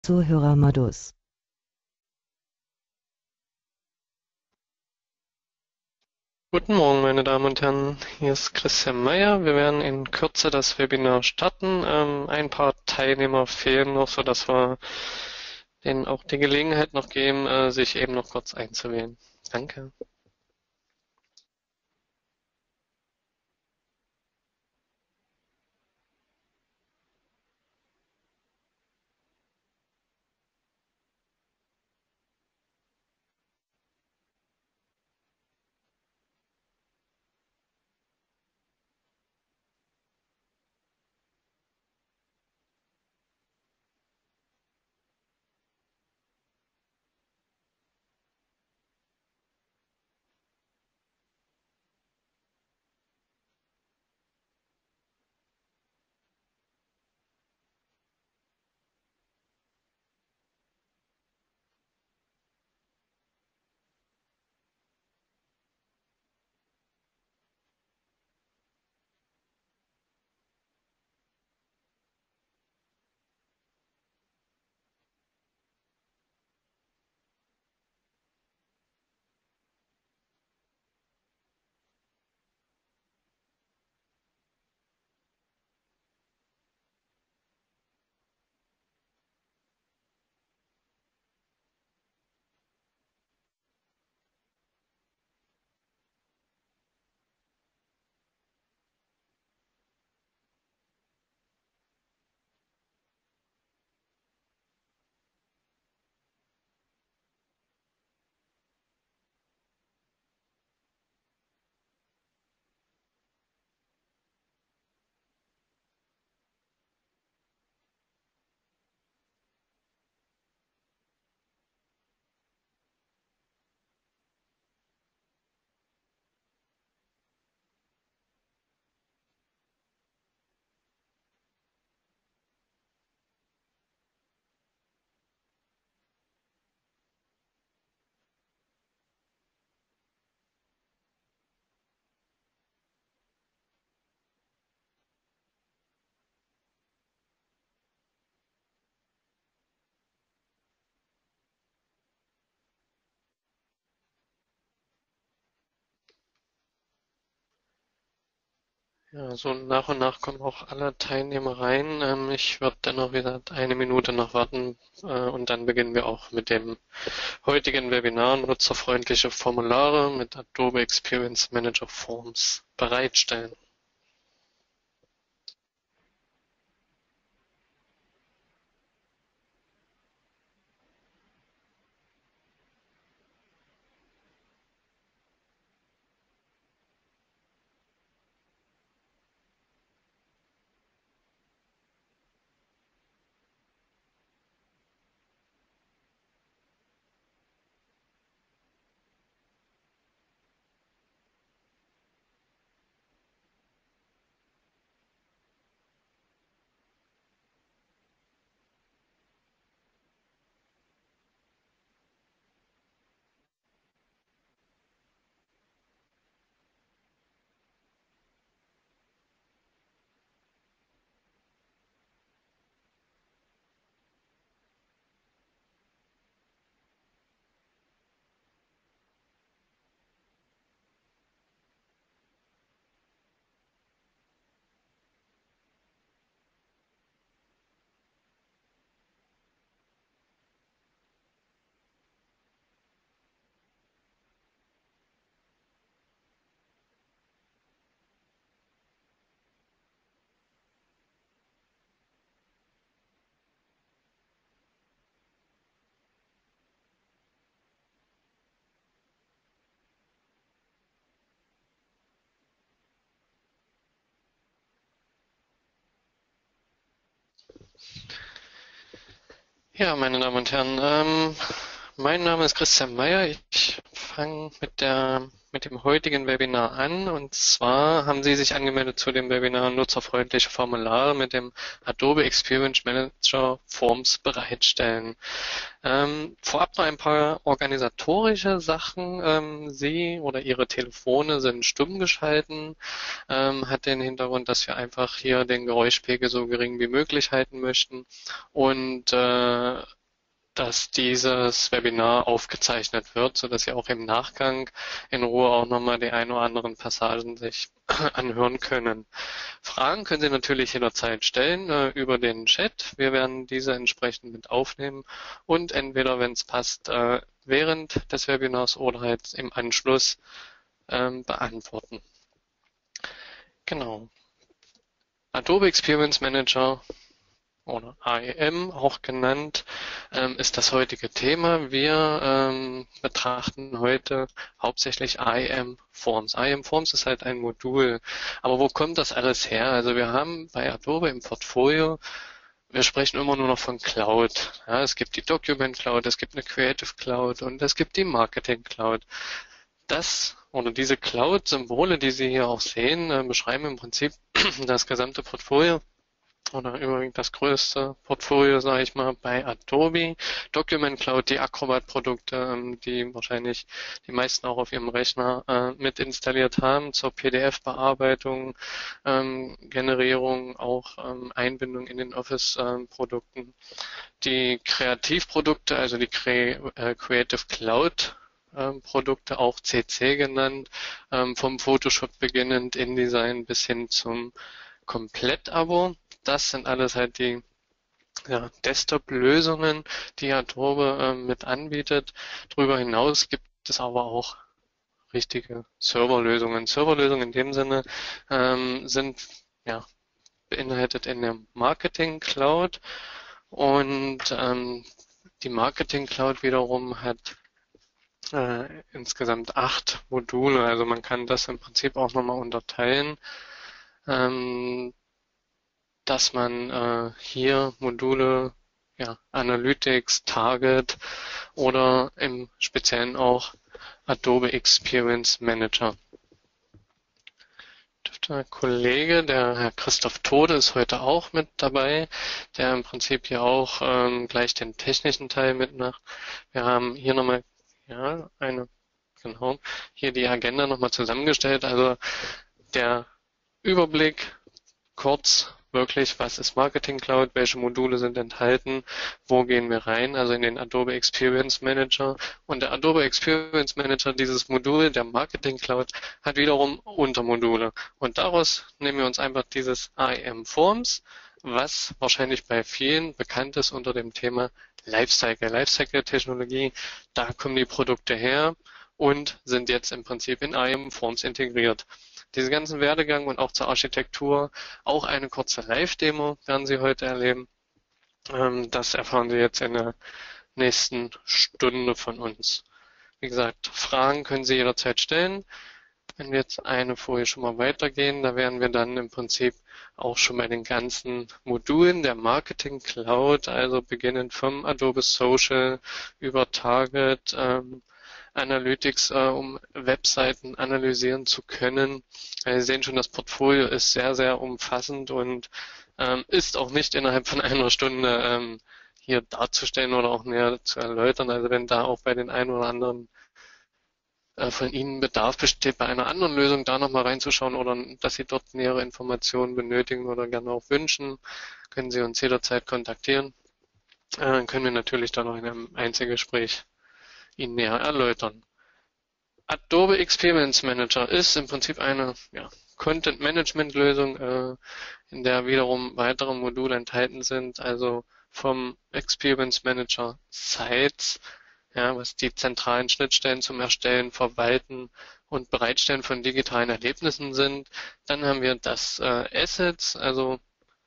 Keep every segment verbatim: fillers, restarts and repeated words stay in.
Zuhörermodus. Guten Morgen, meine Damen und Herren. Hier ist Christian Meyer. Wir werden in Kürze das Webinar starten. Ähm, ein paar Teilnehmer fehlen noch, sodass wir denen auch die Gelegenheit noch geben, äh, sich eben noch kurz einzuwählen. Danke. Ja, so nach und nach kommen auch alle Teilnehmer rein. Ähm, ich würde dann noch wieder eine Minute noch warten, äh, und dann beginnen wir auch mit dem heutigen Webinar nutzerfreundliche Formulare mit Adobe Experience Manager Forms bereitstellen. Ja, meine Damen und Herren, ähm, mein Name ist Christian Meyer. Ich fange mit der, mit dem heutigen Webinar an. Und zwar haben Sie sich angemeldet zu dem Webinar nutzerfreundliche Formulare mit dem Adobe Experience Manager Forms bereitstellen. Ähm, vorab noch ein paar organisatorische Sachen. Ähm, Sie oder Ihre Telefone sind stumm geschalten. Ähm, hat den Hintergrund, dass wir einfach hier den Geräuschpegel so gering wie möglich halten möchten. Und äh, dass dieses Webinar aufgezeichnet wird, sodass Sie auch im Nachgang in Ruhe auch nochmal die ein oder anderen Passagen sich anhören können. Fragen können Sie natürlich jederzeit stellen äh, über den Chat. Wir werden diese entsprechend mit aufnehmen und entweder, wenn es passt, äh, während des Webinars oder halt im Anschluss ähm, beantworten. Genau. Adobe Experience Manager oder A E M auch genannt, ähm, ist das heutige Thema. Wir ähm, betrachten heute hauptsächlich A E M Forms. A E M Forms ist halt ein Modul. Aber wo kommt das alles her? Also wir haben bei Adobe im Portfolio, wir sprechen immer nur noch von Cloud. Ja, es gibt die Document Cloud, es gibt eine Creative Cloud und es gibt die Marketing Cloud. Das oder diese Cloud-Symbole, die Sie hier auch sehen, äh, beschreiben im Prinzip das gesamte Portfolio oder übrigens das größte Portfolio, sage ich mal, bei Adobe. Document Cloud, die Acrobat-Produkte, ähm, die wahrscheinlich die meisten auch auf ihrem Rechner äh, mit installiert haben, zur P D F-Bearbeitung, ähm, Generierung, auch ähm, Einbindung in den Office-Produkten. Die Kreativprodukte, also die Cre äh, Creative Cloud ähm, Produkte, auch C C genannt, ähm, vom Photoshop beginnend, InDesign bis hin zum Komplett-Abo. Das sind alles halt die ja, Desktop-Lösungen, die Adobe ähm, mit anbietet. Darüber hinaus gibt es aber auch richtige Serverlösungen. Serverlösungen in dem Sinne ähm, sind ja, beinhaltet in der Marketing Cloud und ähm, die Marketing Cloud wiederum hat äh, insgesamt acht Module. Also man kann das im Prinzip auch nochmal unterteilen. Ähm, dass man äh, hier Module, ja, Analytics, Target oder im Speziellen auch Adobe Experience Manager. Der Kollege, der Herr Christoph Tode, ist heute auch mit dabei, der im Prinzip hier auch ähm, gleich den technischen Teil mitmacht. Wir haben hier nochmal, ja, eine, genau, hier die Agenda nochmal zusammengestellt. Also der Überblick, kurz wirklich, was ist Marketing Cloud, welche Module sind enthalten, wo gehen wir rein, also in den Adobe Experience Manager. Und der Adobe Experience Manager, dieses Modul der Marketing Cloud, hat wiederum Untermodule. Und daraus nehmen wir uns einfach dieses A E M Forms, was wahrscheinlich bei vielen bekannt ist unter dem Thema Lifecycle. Lifecycle-Technologie, da kommen die Produkte her und sind jetzt im Prinzip in A E M Forms integriert. Diesen ganzen Werdegang und auch zur Architektur, auch eine kurze Live-Demo werden Sie heute erleben. Ähm, das erfahren Sie jetzt in der nächsten Stunde von uns. Wie gesagt, Fragen können Sie jederzeit stellen. Wenn wir jetzt eine Folie schon mal weitergehen, da wären wir dann im Prinzip auch schon bei den ganzen Modulen der Marketing Cloud, also beginnend vom Adobe Social über Target, ähm, Analytics, äh, um Webseiten analysieren zu können. Sie sehen schon, das Portfolio ist sehr, sehr umfassend und ähm, ist auch nicht innerhalb von einer Stunde ähm, hier darzustellen oder auch näher zu erläutern. Also wenn da auch bei den einen oder anderen äh, von Ihnen Bedarf besteht, bei einer anderen Lösung da nochmal reinzuschauen oder dass Sie dort nähere Informationen benötigen oder gerne auch wünschen, können Sie uns jederzeit kontaktieren. Äh, Dann können wir natürlich dann noch in einem Einzelgespräch Ihnen näher erläutern. Adobe Experience Manager ist im Prinzip eine ja, Content-Management-Lösung, äh, in der wiederum weitere Module enthalten sind, also vom Experience Manager Sites, ja, was die zentralen Schnittstellen zum Erstellen, Verwalten und Bereitstellen von digitalen Erlebnissen sind. Dann haben wir das äh, Assets, also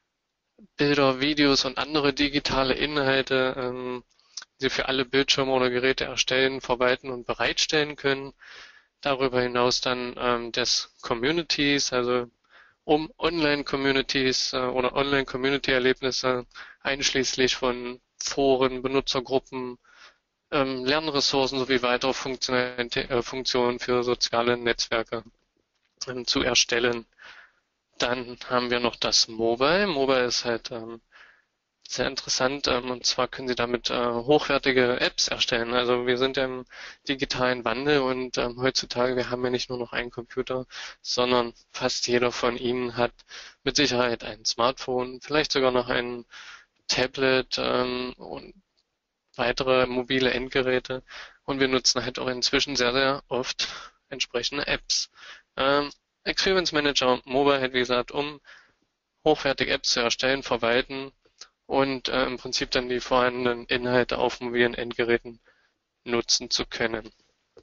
Bilder, Videos und andere digitale Inhalte, ähm, die Sie für alle Bildschirme oder Geräte erstellen, verwalten und bereitstellen können. Darüber hinaus dann ähm, des Communities, also um Online-Communities äh, oder Online-Community-Erlebnisse einschließlich von Foren, Benutzergruppen, ähm, Lernressourcen sowie weitere Funktionen, äh, Funktionen für soziale Netzwerke ähm, zu erstellen. Dann haben wir noch das Mobile. Mobile ist halt ähm, sehr interessant, ähm, und zwar können Sie damit äh, hochwertige Apps erstellen. Also wir sind ja im digitalen Wandel und ähm, heutzutage, wir haben ja nicht nur noch einen Computer, sondern fast jeder von Ihnen hat mit Sicherheit ein Smartphone, vielleicht sogar noch ein Tablet ähm, und weitere mobile Endgeräte und wir nutzen halt auch inzwischen sehr, sehr oft entsprechende Apps. Ähm, Experience Manager Mobile hat, wie gesagt, um hochwertige Apps zu erstellen, verwalten und äh, im Prinzip dann die vorhandenen Inhalte auf mobilen Endgeräten nutzen zu können.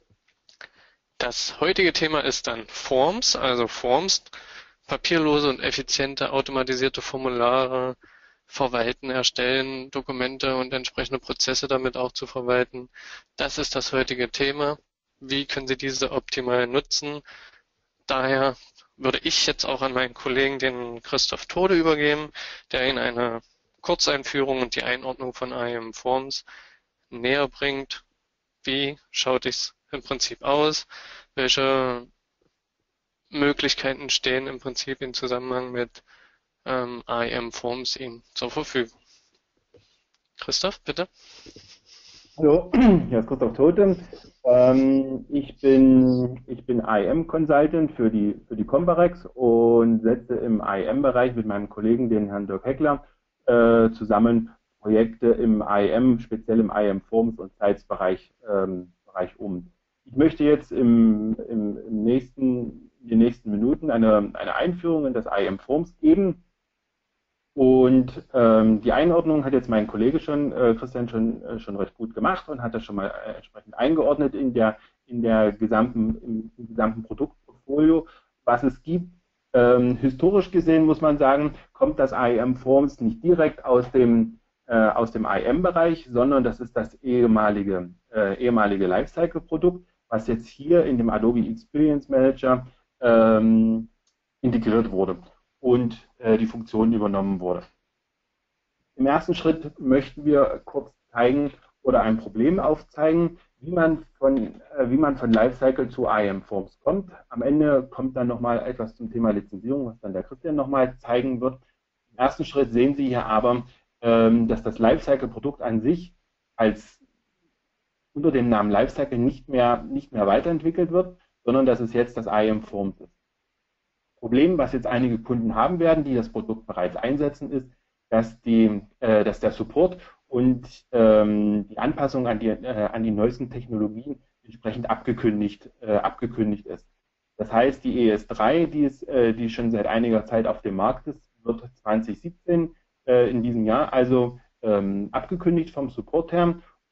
Das heutige Thema ist dann Forms, also Forms, papierlose und effiziente automatisierte Formulare verwalten, erstellen, Dokumente und entsprechende Prozesse damit auch zu verwalten. Das ist das heutige Thema. Wie können Sie diese optimal nutzen? Daher würde ich jetzt auch an meinen Kollegen, den Christoph Tode, übergeben, der Ihnen eine Kurzeinführung und die Einordnung von I A M Forms näher bringt. Wie schaut es im Prinzip aus? Welche Möglichkeiten stehen im Prinzip im Zusammenhang mit ähm, I A M Forms Ihnen zur Verfügung? Christoph, bitte. Hallo, hier ist Christoph Tote. Ähm, ich bin, ich bin I A M Consultant für die, für die Comparex und setze im I A M-Bereich mit meinem Kollegen, den Herrn Dirk Heckler, äh, zusammen Projekte im I A M, speziell im I A M Forms und Sites-Bereich ähm, Bereich um. Ich möchte jetzt im, im, im nächsten, in den nächsten Minuten eine, eine Einführung in das I A M Forms geben. Und ähm, die Einordnung hat jetzt mein Kollege schon, äh, Christian, schon, äh, schon recht gut gemacht und hat das schon mal äh, entsprechend eingeordnet in der, in der gesamten, im, im gesamten Produktportfolio, was es gibt. Ähm, historisch gesehen muss man sagen, kommt das I A M Forms nicht direkt aus dem, äh, aus dem I A M-Bereich, sondern das ist das ehemalige, äh, ehemalige Lifecycle-Produkt, was jetzt hier in dem Adobe Experience Manager ähm, integriert wurde und äh, die Funktion übernommen wurde. Im ersten Schritt möchten wir kurz zeigen oder ein Problem aufzeigen, wie man von, äh, wie man von Lifecycle zu I A M Forms kommt. Am Ende kommt dann nochmal etwas zum Thema Lizenzierung, was dann der Christian nochmal zeigen wird. Im ersten Schritt sehen Sie hier aber, ähm, dass das Lifecycle-Produkt an sich als unter dem Namen Lifecycle nicht mehr, nicht mehr weiterentwickelt wird, sondern dass es jetzt das I A M Forms ist. Problem, was jetzt einige Kunden haben werden, die das Produkt bereits einsetzen, ist, dass, die, äh, dass der Support und ähm, die Anpassung an die, äh, an die neuesten Technologien entsprechend abgekündigt, äh, abgekündigt ist. Das heißt, die E S drei, die, ist, äh, die schon seit einiger Zeit auf dem Markt ist, wird zwanzig siebzehn äh, in diesem Jahr also ähm, abgekündigt vom Support her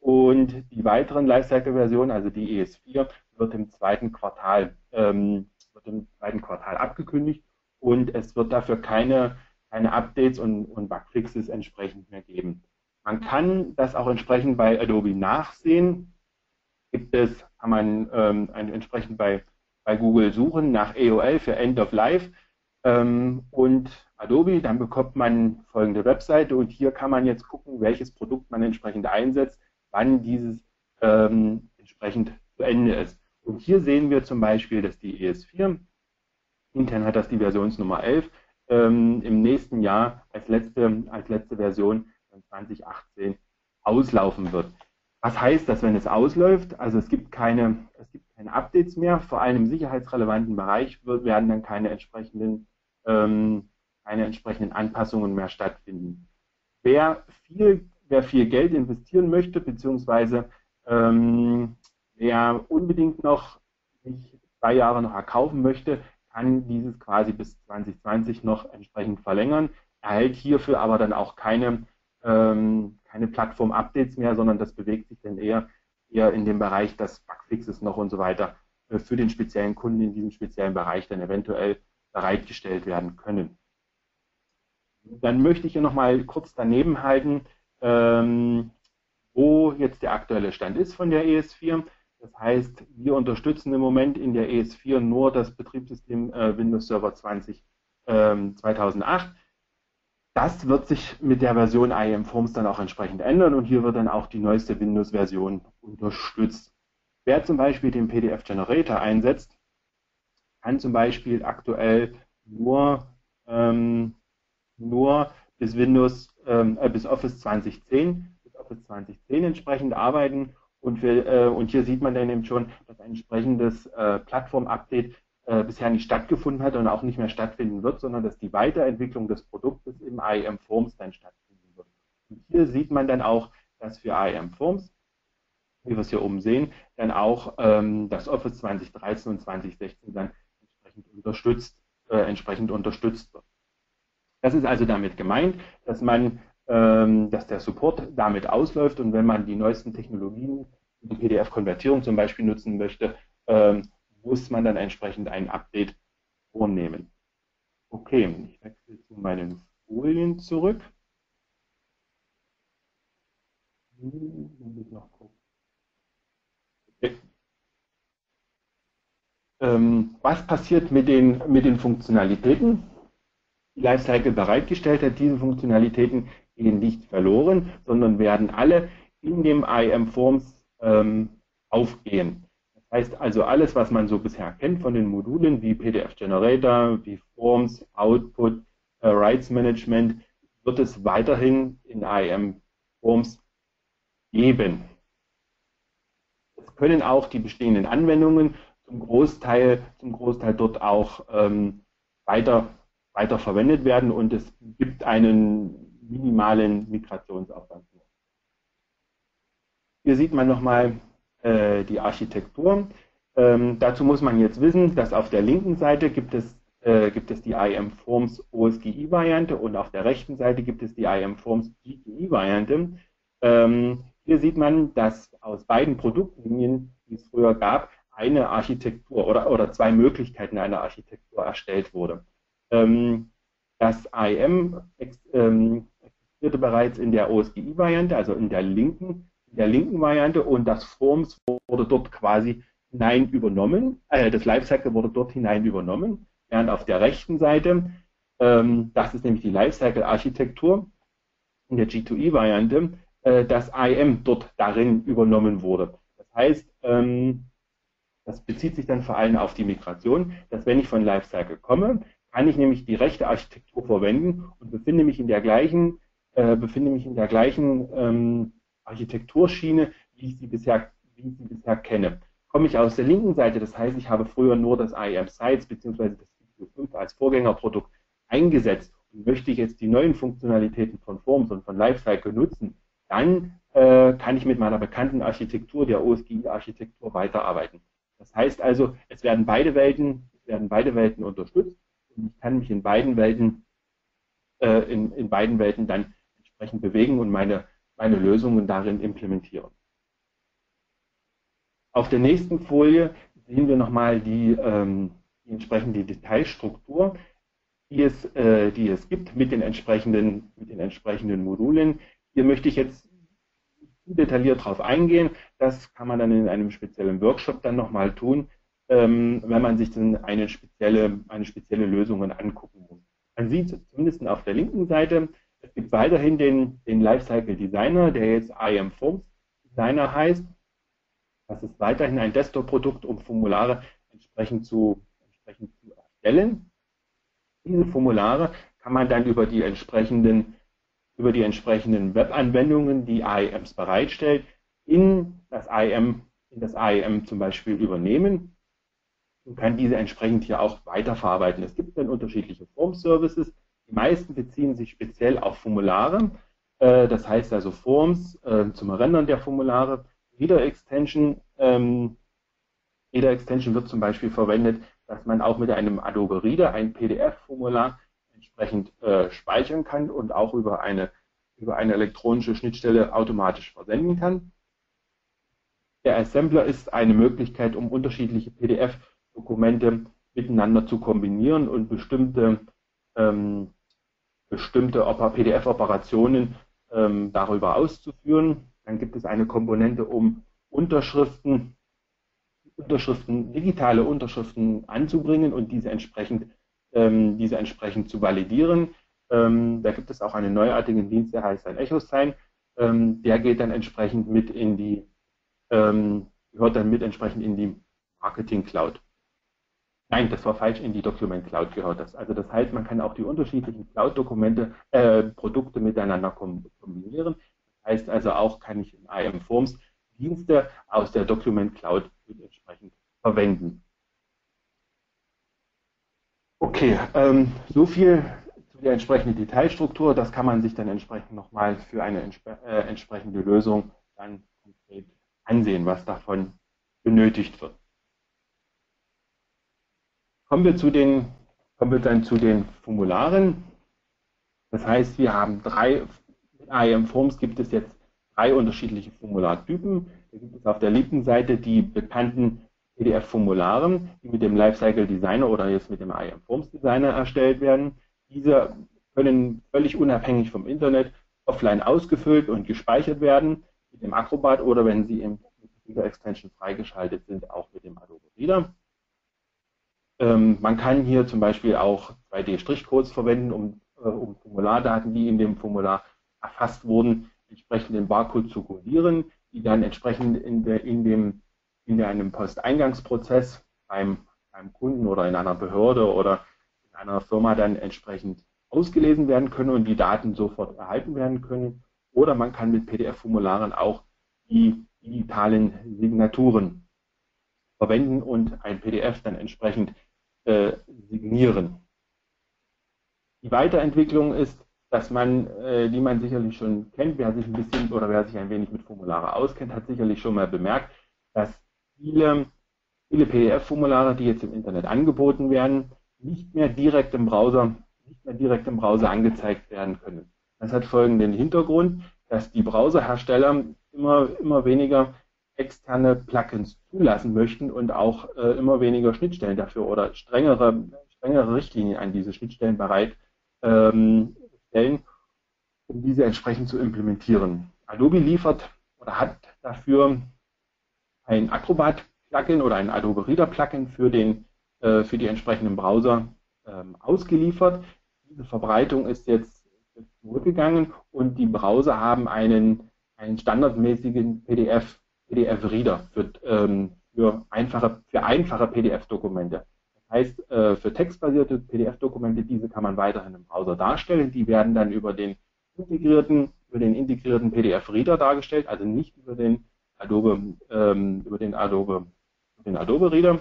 und die weiteren Lifecycle-Versionen, also die E S vier, wird im zweiten Quartal ähm, wird im zweiten Quartal abgekündigt und es wird dafür keine, keine Updates und, und Bugfixes entsprechend mehr geben. Man kann das auch entsprechend bei Adobe nachsehen. Gibt es, kann man ähm, entsprechend bei, bei Google suchen nach A O L für End of Life ähm, und Adobe, dann bekommt man folgende Webseite und hier kann man jetzt gucken, welches Produkt man entsprechend einsetzt, wann dieses ähm, entsprechend zu Ende ist. Und hier sehen wir zum Beispiel, dass die E S vier, intern hat das die Versionsnummer elf, ähm, im nächsten Jahr als letzte, als letzte Version zwanzig achtzehn auslaufen wird. Was heißt das, wenn es ausläuft? Also es gibt keine, es gibt keine Updates mehr, vor allem im sicherheitsrelevanten Bereich wird, werden dann keine entsprechenden, ähm, keine entsprechenden Anpassungen mehr stattfinden. Wer viel, wer viel Geld investieren möchte, beziehungsweise ähm, wer unbedingt noch sich zwei Jahre noch erkaufen möchte, kann dieses quasi bis zwanzig zwanzig noch entsprechend verlängern, erhält hierfür aber dann auch keine, ähm, keine Plattform-Updates mehr, sondern das bewegt sich dann eher, eher in dem Bereich, dass Bugfixes noch und so weiter äh, für den speziellen Kunden in diesem speziellen Bereich dann eventuell bereitgestellt werden können. Dann möchte ich hier nochmal kurz daneben halten, ähm, wo jetzt der aktuelle Stand ist von der E S vier. Das heißt, wir unterstützen im Moment in der E S vier nur das Betriebssystem äh, Windows Server zwanzig, ähm, zweitausendacht. Das wird sich mit der Version I A M Forms dann auch entsprechend ändern und hier wird dann auch die neueste Windows-Version unterstützt. Wer zum Beispiel den P D F Generator einsetzt, kann zum Beispiel aktuell nur, ähm, nur bis Windows, ähm, äh, bis Office zwanzig zehn, bis Office zwanzig zehn entsprechend arbeiten. Und, wir, äh, und hier sieht man dann eben schon, dass ein entsprechendes äh, Plattform-Update äh, bisher nicht stattgefunden hat und auch nicht mehr stattfinden wird, sondern dass die Weiterentwicklung des Produktes im I A M Forms dann stattfinden wird. Und hier sieht man dann auch, dass für I A M Forms, wie wir es hier oben sehen, dann auch ähm, das Office zwanzig dreizehn und zwanzig sechzehn dann entsprechend unterstützt, äh, entsprechend unterstützt wird. Das ist also damit gemeint, dass man, ähm, dass der Support damit ausläuft und wenn man die neuesten Technologien, die P D F-Konvertierung zum Beispiel nutzen möchte, ähm, muss man dann entsprechend ein Update vornehmen. Okay, ich wechsle zu meinen Folien zurück. Hm, muss ich noch gucken. Okay. Ähm, was passiert mit den, mit den Funktionalitäten? Die Lifecycle bereitgestellt hat, diese Funktionalitäten gehen nicht verloren, sondern werden alle in dem I A M Forms ähm, aufgehen. Das heißt also, alles, was man so bisher kennt von den Modulen wie P D F Generator, wie Forms, Output, äh, Rights Management, wird es weiterhin in I A M Forms geben. Es können auch die bestehenden Anwendungen zum Großteil, zum Großteil dort auch ähm, weiter weiter verwendet werden und es gibt einen minimalen Migrationsaufwand. Hier sieht man nochmal äh, die Architektur. Ähm, dazu muss man jetzt wissen, dass auf der linken Seite gibt es, äh, gibt es die I A M Forms O S G I-Variante und auf der rechten Seite gibt es die I A M Forms G T I-Variante. Ähm, hier sieht man, dass aus beiden Produktlinien, die es früher gab, eine Architektur oder, oder zwei Möglichkeiten einer Architektur erstellt wurde. Das I A M ähm, existierte bereits in der O S G I-Variante, also in der linken, in der linken Variante, und das Forms wurde dort quasi hinein übernommen, äh, das Lifecycle wurde dort hinein übernommen, während auf der rechten Seite, ähm, das ist nämlich die Lifecycle-Architektur, in der G zwei I-Variante, äh, das I A M dort darin übernommen wurde. Das heißt, ähm, das bezieht sich dann vor allem auf die Migration, dass wenn ich von Lifecycle komme, kann ich nämlich die rechte Architektur verwenden und befinde mich in der gleichen, äh, befinde mich in der gleichen ähm, Architekturschiene, wie ich sie bisher, wie ich sie bisher kenne. Komme ich aus der linken Seite, das heißt, ich habe früher nur das I A M Sites bzw. das C P U fünf als Vorgängerprodukt eingesetzt und möchte ich jetzt die neuen Funktionalitäten von Forms und von Lifecycle nutzen, dann äh, kann ich mit meiner bekannten Architektur, der O S G I-Architektur, weiterarbeiten. Das heißt also, es werden beide Welten, es werden beide Welten unterstützt und ich kann mich in beiden Welten, äh, in, in beiden Welten dann entsprechend bewegen und meine, meine Lösungen darin implementieren. Auf der nächsten Folie sehen wir nochmal die, ähm, die entsprechende Detailstruktur, die es, äh, die es gibt mit den entsprechenden, mit den entsprechenden Modulen. Hier möchte ich jetzt detailliert darauf eingehen. Das kann man dann in einem speziellen Workshop dann nochmal tun, ähm, wenn man sich dann eine spezielle, eine spezielle Lösung angucken muss. Man sieht zumindest auf der linken Seite, es gibt weiterhin den, den Lifecycle Designer, der jetzt I A M Forms Designer heißt. Das ist weiterhin ein Desktop-Produkt, um Formulare entsprechend zu, entsprechend zu erstellen. Diese Formulare kann man dann über die entsprechenden über die entsprechenden Webanwendungen, die I A Ms bereitstellt, in das I A M, in das I A M zum Beispiel übernehmen und kann diese entsprechend hier auch weiterverarbeiten. Es gibt dann unterschiedliche Form-Services. Die meisten beziehen sich speziell auf Formulare. Das heißt also Forms zum Rendern der Formulare. Reader Extension, ähm, Reader Extension wird zum Beispiel verwendet, dass man auch mit einem Adobe Reader ein P D F-Formular entsprechend äh, speichern kann und auch über eine, über eine elektronische Schnittstelle automatisch versenden kann. Der Assembler ist eine Möglichkeit, um unterschiedliche P D F-Dokumente miteinander zu kombinieren und bestimmte, ähm, bestimmte P D F-Operationen ähm, darüber auszuführen. Dann gibt es eine Komponente, um Unterschriften, Unterschriften, digitale Unterschriften anzubringen und diese entsprechend diese entsprechend zu validieren. Ähm, da gibt es auch einen neuartigen Dienst, der heißt ein EchoSign. Ähm, der geht dann entsprechend mit in die, ähm, gehört dann mit entsprechend in die Marketing Cloud. Nein, das war falsch, in die Document Cloud gehört das. Also das heißt, man kann auch die unterschiedlichen Cloud-Dokumente, äh, Produkte miteinander kombinieren. Das heißt also auch, kann ich in I A M Forms Dienste aus der Document Cloud mit entsprechend verwenden. Okay, ähm, so viel zu der entsprechenden Detailstruktur. Das kann man sich dann entsprechend nochmal für eine entspre äh, entsprechende Lösung dann konkret ansehen, was davon benötigt wird. Kommen wir zu den, kommen wir dann zu den Formularen. Das heißt, wir haben drei, in I A M Forms gibt es jetzt drei unterschiedliche Formulartypen. Da gibt es auf der linken Seite die bekannten P D F-Formulare, die mit dem Lifecycle Designer oder jetzt mit dem I A M Forms Designer erstellt werden. Diese können völlig unabhängig vom Internet offline ausgefüllt und gespeichert werden mit dem Acrobat oder wenn sie im Reader Extension freigeschaltet sind, auch mit dem Adobe Reader. Ähm, man kann hier zum Beispiel auch zwei D Strichcodes verwenden, um, äh, um Formulardaten, die in dem Formular erfasst wurden, entsprechend den Barcode zu codieren, die dann entsprechend in, der, in, dem, in einem Posteingangsprozess beim, beim Kunden oder in einer Behörde oder in einer Firma dann entsprechend ausgelesen werden können und die Daten sofort erhalten werden können. Oder man kann mit P D F-Formularen auch die digitalen Signaturen verwenden und ein P D F dann entsprechend äh, signieren. Die Weiterentwicklung ist, dass man, äh, die man sicherlich schon kennt, wer sich ein bisschen oder wer sich ein wenig mit Formulare auskennt, hat sicherlich schon mal bemerkt, dass viele, viele P D F-Formulare, die jetzt im Internet angeboten werden, nicht mehr direkt im Browser, nicht mehr direkt im Browser angezeigt werden können. Das hat folgenden Hintergrund, dass die Browserhersteller immer, immer weniger externe Plugins zulassen möchten und auch äh, immer weniger Schnittstellen dafür oder strengere, strengere Richtlinien an diese Schnittstellen bereit ähm, stellen, um diese entsprechend zu implementieren. Adobe liefert oder hat dafür ein Acrobat-Plugin oder ein Adobe Reader-Plugin für, den, äh, für die entsprechenden Browser ähm, ausgeliefert. Diese Verbreitung ist jetzt zurückgegangen und die Browser haben einen, einen standardmäßigen P D F P D F-Reader für, ähm, für einfache, für einfache P D F-Dokumente. Das heißt, äh, für textbasierte P D F-Dokumente, diese kann man weiterhin im Browser darstellen. Die werden dann über den integrierten, über den integrierten P D F-Reader dargestellt, also nicht über den Adobe, ähm, über den Adobe, den Adobe Reader.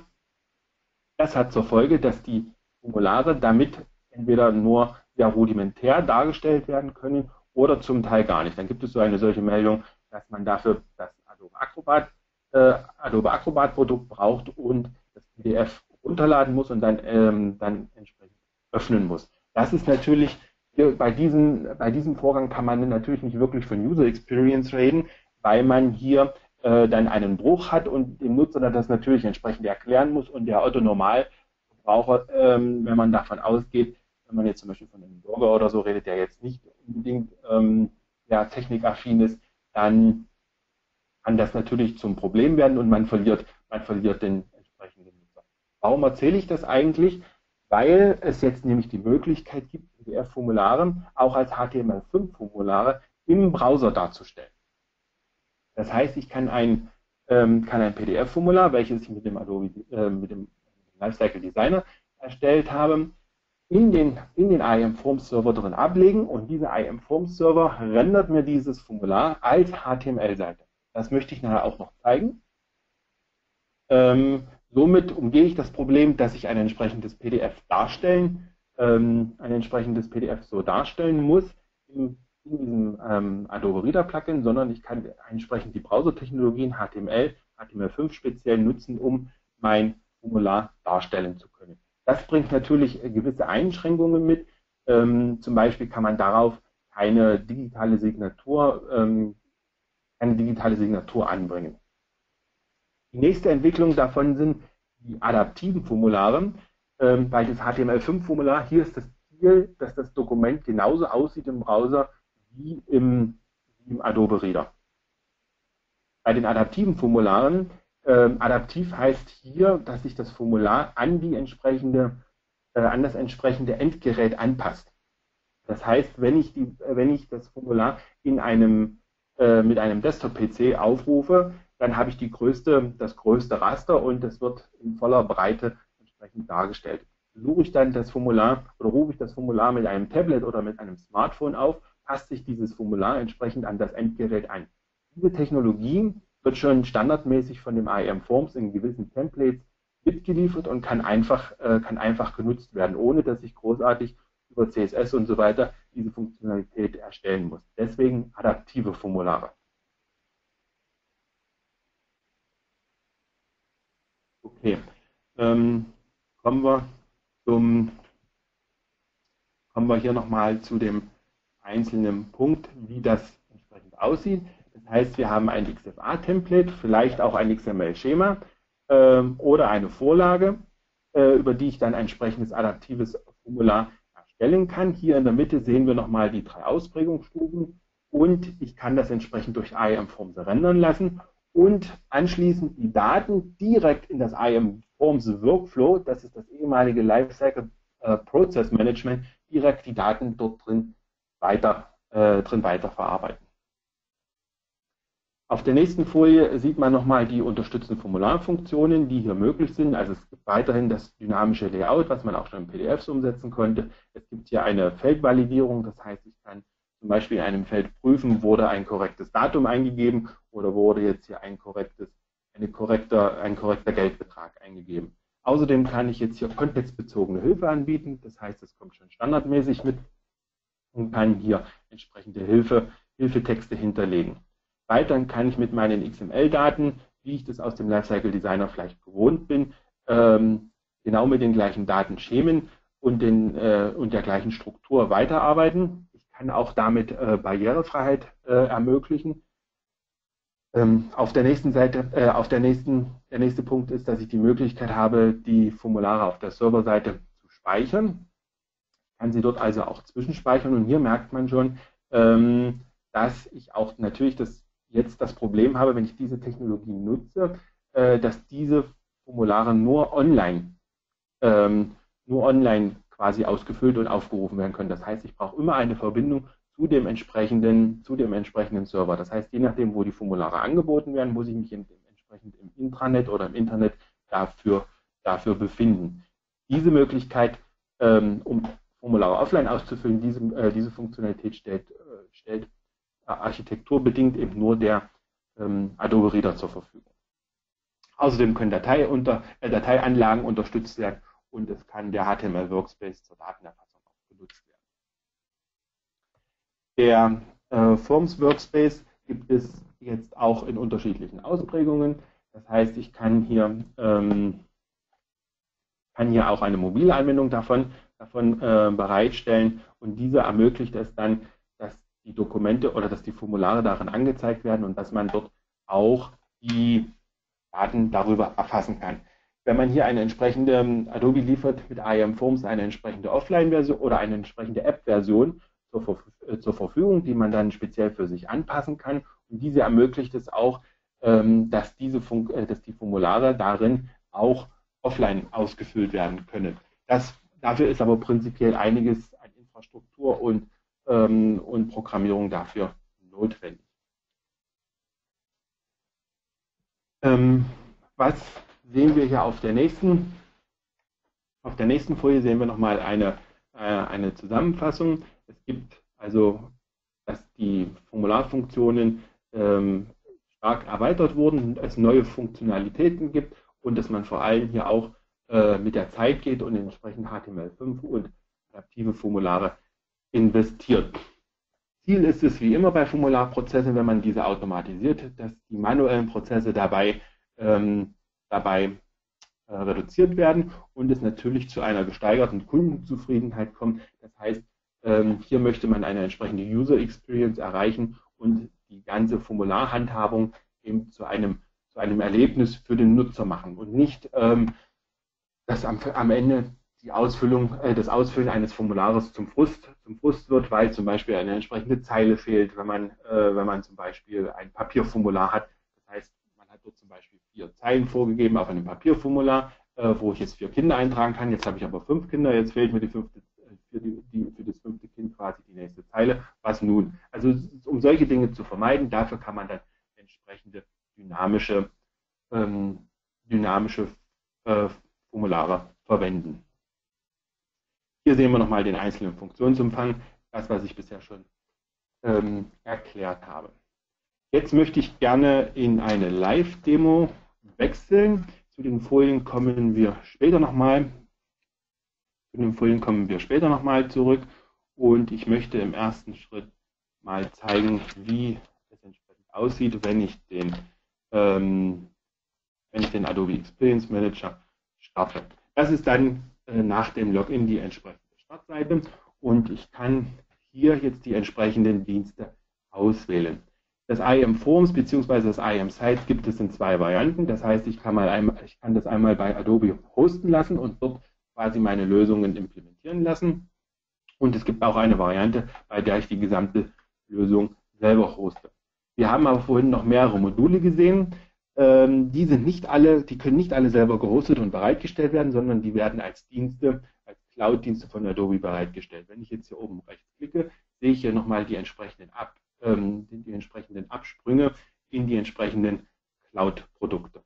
Das hat zur Folge, dass die Formulare damit entweder nur sehr rudimentär dargestellt werden können oder zum Teil gar nicht. Dann gibt es so eine solche Meldung, dass man dafür das Adobe Acrobat, äh, Adobe Acrobat Produkt braucht und das P D F runterladen muss und dann, ähm, dann entsprechend öffnen muss. Das ist natürlich, bei diesem, bei diesem Vorgang kann man natürlich nicht wirklich von User Experience reden, weil man hier äh, dann einen Bruch hat und dem Nutzer das natürlich entsprechend erklären muss und der Otto-Normalverbraucher, ähm, wenn man davon ausgeht, wenn man jetzt zum Beispiel von einem Bürger oder so redet, der jetzt nicht unbedingt ähm, ja, technikaffin ist, dann kann das natürlich zum Problem werden und man verliert, man verliert den entsprechenden Nutzer. Warum erzähle ich das eigentlich? Weil es jetzt nämlich die Möglichkeit gibt, P D F-Formulare auch als H T M L fünf Formulare im Browser darzustellen. Das heißt, ich kann ein, ähm, kann ein P D F-Formular, welches ich mit dem Adobe, äh, mit dem Lifecycle Designer erstellt habe, in den, in den I A M Forms Server drin ablegen und dieser I A M Forms Server rendert mir dieses Formular als H T M L-Seite. Das möchte ich nachher auch noch zeigen. Ähm, somit umgehe ich das Problem, dass ich ein entsprechendes P D F darstellen, ähm, ein entsprechendes P D F so darstellen muss in, in diesem ähm, Adobe Reader Plugin, sondern ich kann entsprechend die Browsertechnologien H T M L, H T M L fünf speziell nutzen, um mein Formular darstellen zu können. Das bringt natürlich gewisse Einschränkungen mit. Ähm, zum Beispiel kann man darauf keine digitale Signatur, ähm, eine digitale Signatur anbringen. Die nächste Entwicklung davon sind die adaptiven Formulare. Ähm, bei das H T M L fünf Formular, hier ist das Ziel, dass das Dokument genauso aussieht im Browser wie im, wie im Adobe Reader. Bei den adaptiven Formularen, ähm, adaptiv heißt hier, dass sich das Formular an, die entsprechende, äh, an das entsprechende Endgerät anpasst. Das heißt, wenn ich, die, wenn ich das Formular in einem, äh, mit einem Desktop-P C aufrufe, dann habe ich die größte, das größte Raster und es wird in voller Breite entsprechend dargestellt. Suche ich dann das Formular oder rufe ich das Formular mit einem Tablet oder mit einem Smartphone auf, passt sich dieses Formular entsprechend an das Endgerät an. Diese Technologie wird schon standardmäßig von dem I A M Forms in gewissen Templates mitgeliefert und kann einfach, äh, kann einfach genutzt werden, ohne dass ich großartig über C S S und so weiter diese Funktionalität erstellen muss. Deswegen adaptive Formulare. Okay, ähm, kommen wir zum, kommen wir hier nochmal zu dem einzelnen Punkt, wie das entsprechend aussieht. Das heißt, wir haben ein X F A-Template, vielleicht auch ein X M L-Schema ähm, oder eine Vorlage, äh, über die ich dann ein entsprechendes adaptives Formular erstellen kann. Hier in der Mitte sehen wir nochmal die drei Ausprägungsstufen und ich kann das entsprechend durch I A M Forms rendern lassen und anschließend die Daten direkt in das I A M Forms Workflow, das ist das ehemalige Lifecycle äh, Process Management, direkt die Daten dort drin weiter, äh, drin weiter verarbeiten. Auf der nächsten Folie sieht man nochmal die unterstützenden Formularfunktionen, die hier möglich sind. Also es gibt weiterhin das dynamische Layout, was man auch schon in P D Fs umsetzen konnte. Es gibt hier eine Feldvalidierung, das heißt, ich kann zum Beispiel in einem Feld prüfen, wurde ein korrektes Datum eingegeben oder wurde jetzt hier ein, korrektes, eine korrekter, ein korrekter Geldbetrag eingegeben. Außerdem kann ich jetzt hier kontextbezogene Hilfe anbieten, das heißt, es kommt schon standardmäßig mit und kann hier entsprechende Hilfe, Hilfetexte hinterlegen. Weiterhin kann ich mit meinen X M L-Daten, wie ich das aus dem Lifecycle Designer vielleicht gewohnt bin, ähm, genau mit den gleichen Datenschemen und, den, äh, und der gleichen Struktur weiterarbeiten. Ich kann auch damit äh, Barrierefreiheit äh, ermöglichen. Ähm, auf der nächsten Seite, äh, auf der nächsten, der nächste Punkt ist, dass ich die Möglichkeit habe, die Formulare auf der Serverseite zu speichern. Ich kann sie dort also auch zwischenspeichern und hier merkt man schon, ähm, dass ich auch natürlich das jetzt das Problem habe, wenn ich diese Technologie nutze, äh, dass diese Formulare nur online, ähm, nur online quasi ausgefüllt und aufgerufen werden können. Das heißt, ich brauche immer eine Verbindung zu dem entsprechenden, zu dem entsprechenden Server. Das heißt, je nachdem, wo die Formulare angeboten werden, muss ich mich in, entsprechend im Intranet oder im Internet dafür, dafür befinden. Diese Möglichkeit, ähm, um Formulare offline auszufüllen, diese, äh, diese Funktionalität stellt, äh, stellt architekturbedingt eben nur der ähm, Adobe Reader zur Verfügung. Außerdem können Datei unter, äh, Dateianlagen unterstützt werden und es kann der H T M L Workspace zur Datenerfassung auch genutzt werden. Der äh, Forms Workspace gibt es jetzt auch in unterschiedlichen Ausprägungen. Das heißt, ich kann hier, ähm, kann hier auch eine mobile Anwendung davon, davon äh, bereitstellen und diese ermöglicht es dann, dass die Dokumente oder dass die Formulare darin angezeigt werden und dass man dort auch die Daten darüber erfassen kann. Wenn man hier eine entsprechende, Adobe liefert mit I A M Forms eine entsprechende Offline-Version oder eine entsprechende App-Version zur, äh, zur Verfügung, die man dann speziell für sich anpassen kann. Und diese ermöglicht es auch, ähm, dass, diese Fun äh, dass die Formulare darin auch offline ausgefüllt werden können. Das, dafür ist aber prinzipiell einiges an Infrastruktur und ähm, und Programmierung dafür notwendig. Ähm, was sehen wir hier auf der nächsten? Auf der nächsten Folie sehen wir nochmal eine, äh, eine Zusammenfassung. Es gibt also, dass die Formularfunktionen ähm, stark erweitert wurden, es neue Funktionalitäten gibt und dass man vor allem hier auch äh, mit der Zeit geht und entsprechend H T M L fünf und adaptive Formulare investiert. Ziel ist es wie immer bei Formularprozessen, wenn man diese automatisiert, dass die manuellen Prozesse dabei, ähm, dabei äh, reduziert werden und es natürlich zu einer gesteigerten Kundenzufriedenheit kommt. Das heißt, ähm, hier möchte man eine entsprechende User Experience erreichen und die ganze Formularhandhabung eben zu einem, zu einem Erlebnis für den Nutzer machen und nicht, ähm, dass am, am Ende die Ausfüllung, äh, das Ausfüllen eines Formulares zum Frust, zum Frust wird, weil zum Beispiel eine entsprechende Zeile fehlt, wenn man, äh, wenn man zum Beispiel ein Papierformular hat. Das heißt, man hat dort zum Beispiel vier Zeilen vorgegeben auf einem Papierformular, äh, wo ich jetzt vier Kinder eintragen kann. Jetzt habe ich aber fünf Kinder, jetzt fehlt mir die fünfte, für, die, die, für das fünfte Kind quasi die nächste Zeile. Was nun? Also um solche Dinge zu vermeiden, dafür kann man dann entsprechende dynamische, ähm, dynamische äh, Formulare verwenden. Hier sehen wir nochmal den einzelnen Funktionsumfang, das, was ich bisher schon ähm, erklärt habe. Jetzt möchte ich gerne in eine Live-Demo wechseln. Zu den Folien kommen wir später nochmal. Zu den Folien kommen wir später nochmal zurück und ich möchte im ersten Schritt mal zeigen, wie es entsprechend aussieht, wenn ich den, ähm, wenn ich den Adobe Experience Manager starte. Das ist dann äh, nach dem Login die entsprechende Startseite und ich kann hier jetzt die entsprechenden Dienste auswählen. Das I A M Forms bzw. das I A M Sites gibt es in zwei Varianten. Das heißt, ich kann, mal einmal, ich kann das einmal bei Adobe hosten lassen und dort quasi meine Lösungen implementieren lassen. Und es gibt auch eine Variante, bei der ich die gesamte Lösung selber hoste. Wir haben aber vorhin noch mehrere Module gesehen. Ähm, die sind nicht alle, die können nicht alle selber gehostet und bereitgestellt werden, sondern die werden als Dienste, als Cloud-Dienste von Adobe bereitgestellt. Wenn ich jetzt hier oben rechts klicke, sehe ich hier nochmal die entsprechenden, Ab, ähm, die, die entsprechenden Absprünge in die entsprechenden Cloud-Produkte.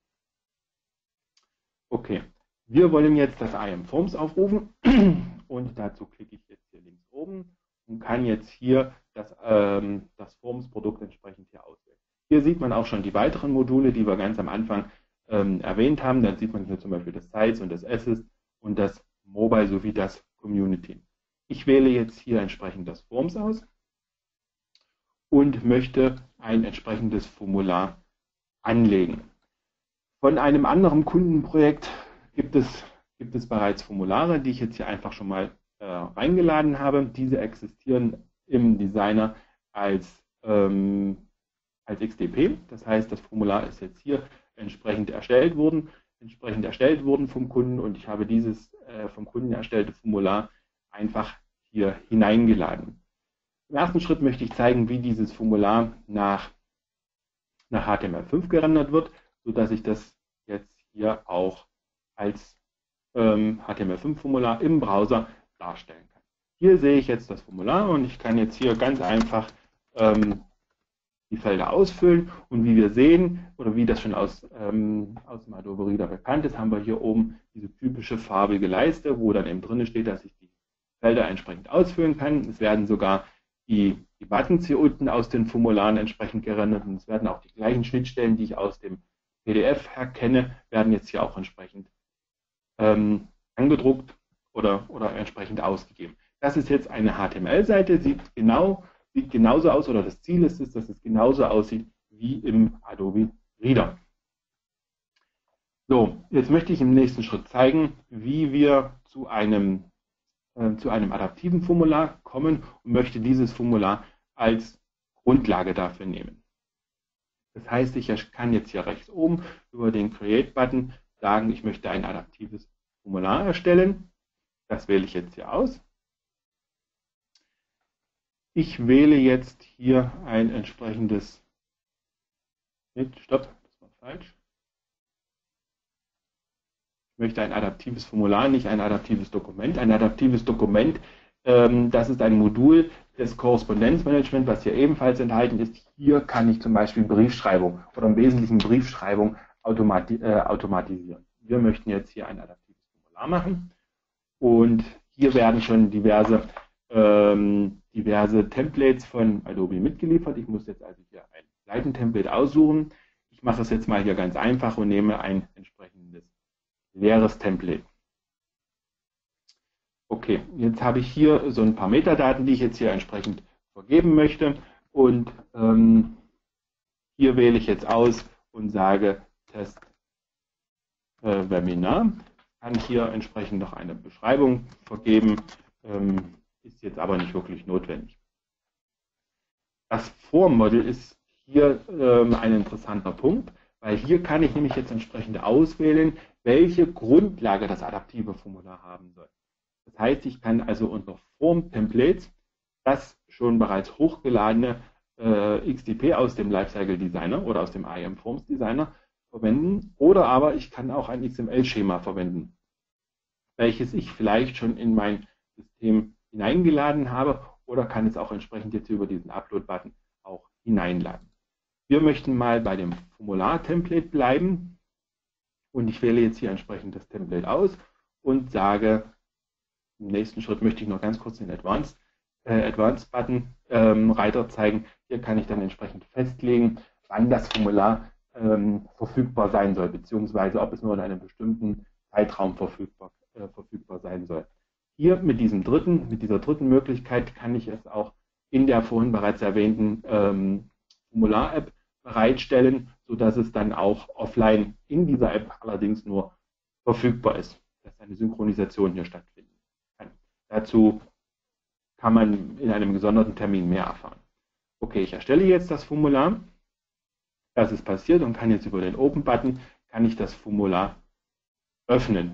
Okay, wir wollen jetzt das I A M Forms aufrufen und dazu klicke ich jetzt hier links oben und kann jetzt hier das, ähm, das Forms-Produkt entsprechend hier auswählen. Hier sieht man auch schon die weiteren Module, die wir ganz am Anfang ähm, erwähnt haben. Dann sieht man hier zum Beispiel das Sites und das Assist und das Mobile sowie das Community. Ich wähle jetzt hier entsprechend das Forms aus und möchte ein entsprechendes Formular anlegen. Von einem anderen Kundenprojekt gibt es, gibt es bereits Formulare, die ich jetzt hier einfach schon mal äh, reingeladen habe. Diese existieren im Designer als ähm, als X D P. Das heißt, das Formular ist jetzt hier entsprechend erstellt worden, entsprechend erstellt worden vom Kunden und ich habe dieses äh, vom Kunden erstellte Formular einfach hier hineingeladen. Im ersten Schritt möchte ich zeigen, wie dieses Formular nach, nach H T M L fünf gerendert wird, sodass ich das jetzt hier auch als ähm, H T M L fünf Formular im Browser darstellen kann. Hier sehe ich jetzt das Formular und ich kann jetzt hier ganz einfach ähm, die Felder ausfüllen und wie wir sehen oder wie das schon aus, ähm, aus dem Adobe Reader bekannt ist, haben wir hier oben diese typische farbige Leiste, wo dann eben drin steht, dass ich die Felder entsprechend ausfüllen kann. Es werden sogar die, die Buttons hier unten aus den Formularen entsprechend gerendert und es werden auch die gleichen Schnittstellen, die ich aus dem P D F her kenne, werden jetzt hier auch entsprechend ähm, angedruckt oder, oder entsprechend ausgegeben. Das ist jetzt eine H T M L-Seite, sieht genau Sieht genauso aus, oder das Ziel ist es, dass es genauso aussieht wie im Adobe Reader. So, jetzt möchte ich im nächsten Schritt zeigen, wie wir zu einem, äh, zu einem adaptiven Formular kommen und möchte dieses Formular als Grundlage dafür nehmen. Das heißt, ich kann jetzt hier rechts oben über den Create-Button sagen, ich möchte ein adaptives Formular erstellen. Das wähle ich jetzt hier aus. Ich wähle jetzt hier ein entsprechendes, stopp, das war falsch. Ich möchte ein adaptives Formular, nicht ein adaptives Dokument. Ein adaptives Dokument, ähm, das ist ein Modul des Korrespondenzmanagement, was hier ebenfalls enthalten ist. Hier kann ich zum Beispiel Briefschreibung oder im Wesentlichen Briefschreibung automati äh, automatisieren. Wir möchten jetzt hier ein adaptives Formular machen und hier werden schon diverse Ähm, diverse Templates von Adobe mitgeliefert. Ich muss jetzt also hier ein Seitentemplate aussuchen. Ich mache es jetzt mal hier ganz einfach und nehme ein entsprechendes leeres Template. Okay, jetzt habe ich hier so ein paar Metadaten, die ich jetzt hier entsprechend vergeben möchte und ähm, hier wähle ich jetzt aus und sage Test äh, Webinar. Kann hier entsprechend noch eine Beschreibung vergeben. Ähm, ist jetzt aber nicht wirklich notwendig. Das Form-Model ist hier ähm, ein interessanter Punkt, weil hier kann ich nämlich jetzt entsprechend auswählen, welche Grundlage das adaptive Formular haben soll. Das heißt, ich kann also unter Form-Templates das schon bereits hochgeladene äh, X D P aus dem Lifecycle Designer oder aus dem I A M Forms Designer verwenden oder aber ich kann auch ein X M L-Schema verwenden, welches ich vielleicht schon in mein System hineingeladen habe oder kann es auch entsprechend jetzt über diesen Upload-Button auch hineinladen. Wir möchten mal bei dem Formular-Template bleiben und ich wähle jetzt hier entsprechend das Template aus und sage, im nächsten Schritt möchte ich noch ganz kurz den Advanced, äh, Advanced Button ähm, Reiter zeigen. Hier kann ich dann entsprechend festlegen, wann das Formular ähm, verfügbar sein soll, beziehungsweise ob es nur in einem bestimmten Zeitraum verfügbar, äh, verfügbar sein soll. Hier mit diesem dritten, mit dieser dritten Möglichkeit kann ich es auch in der vorhin bereits erwähnten ähm, Formular-App bereitstellen, sodass es dann auch offline in dieser App allerdings nur verfügbar ist, dass eine Synchronisation hier stattfinden kann. Dazu kann man in einem gesonderten Termin mehr erfahren. Okay, ich erstelle jetzt das Formular. Das ist passiert und kann jetzt über den Open-Button kann ich das Formular öffnen.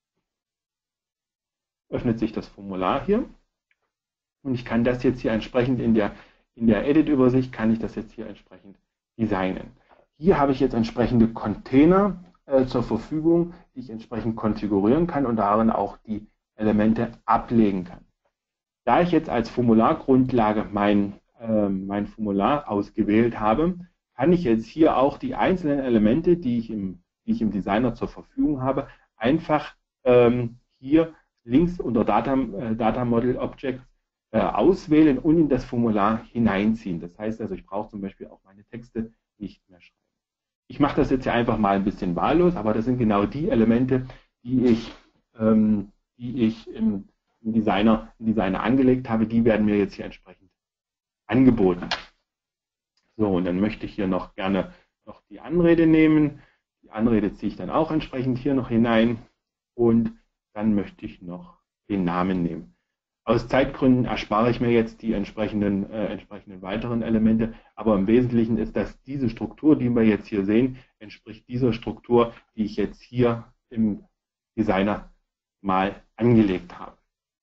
Öffnet sich das Formular hier und ich kann das jetzt hier entsprechend in der, in der Edit-Übersicht kann ich das jetzt hier entsprechend designen. Hier habe ich jetzt entsprechende Container äh, zur Verfügung, die ich entsprechend konfigurieren kann und darin auch die Elemente ablegen kann. Da ich jetzt als Formulargrundlage mein, äh, mein Formular ausgewählt habe, kann ich jetzt hier auch die einzelnen Elemente, die ich im, die ich im Designer zur Verfügung habe, einfach ähm, hier links unter Data, äh, Data Model Objects äh, auswählen und in das Formular hineinziehen. Das heißt also, ich brauche zum Beispiel auch meine Texte nicht mehr schreiben. Ich mache das jetzt hier einfach mal ein bisschen wahllos, aber das sind genau die Elemente, die ich, ähm, die ich im, im, Designer, im Designer angelegt habe, die werden mir jetzt hier entsprechend angeboten. So, und dann möchte ich hier noch gerne noch die Anrede nehmen. Die Anrede ziehe ich dann auch entsprechend hier noch hinein und dann möchte ich noch den Namen nehmen. Aus Zeitgründen erspare ich mir jetzt die entsprechenden, äh, entsprechenden weiteren Elemente, aber im Wesentlichen ist das diese Struktur, die wir jetzt hier sehen, entspricht dieser Struktur, die ich jetzt hier im Designer mal angelegt habe.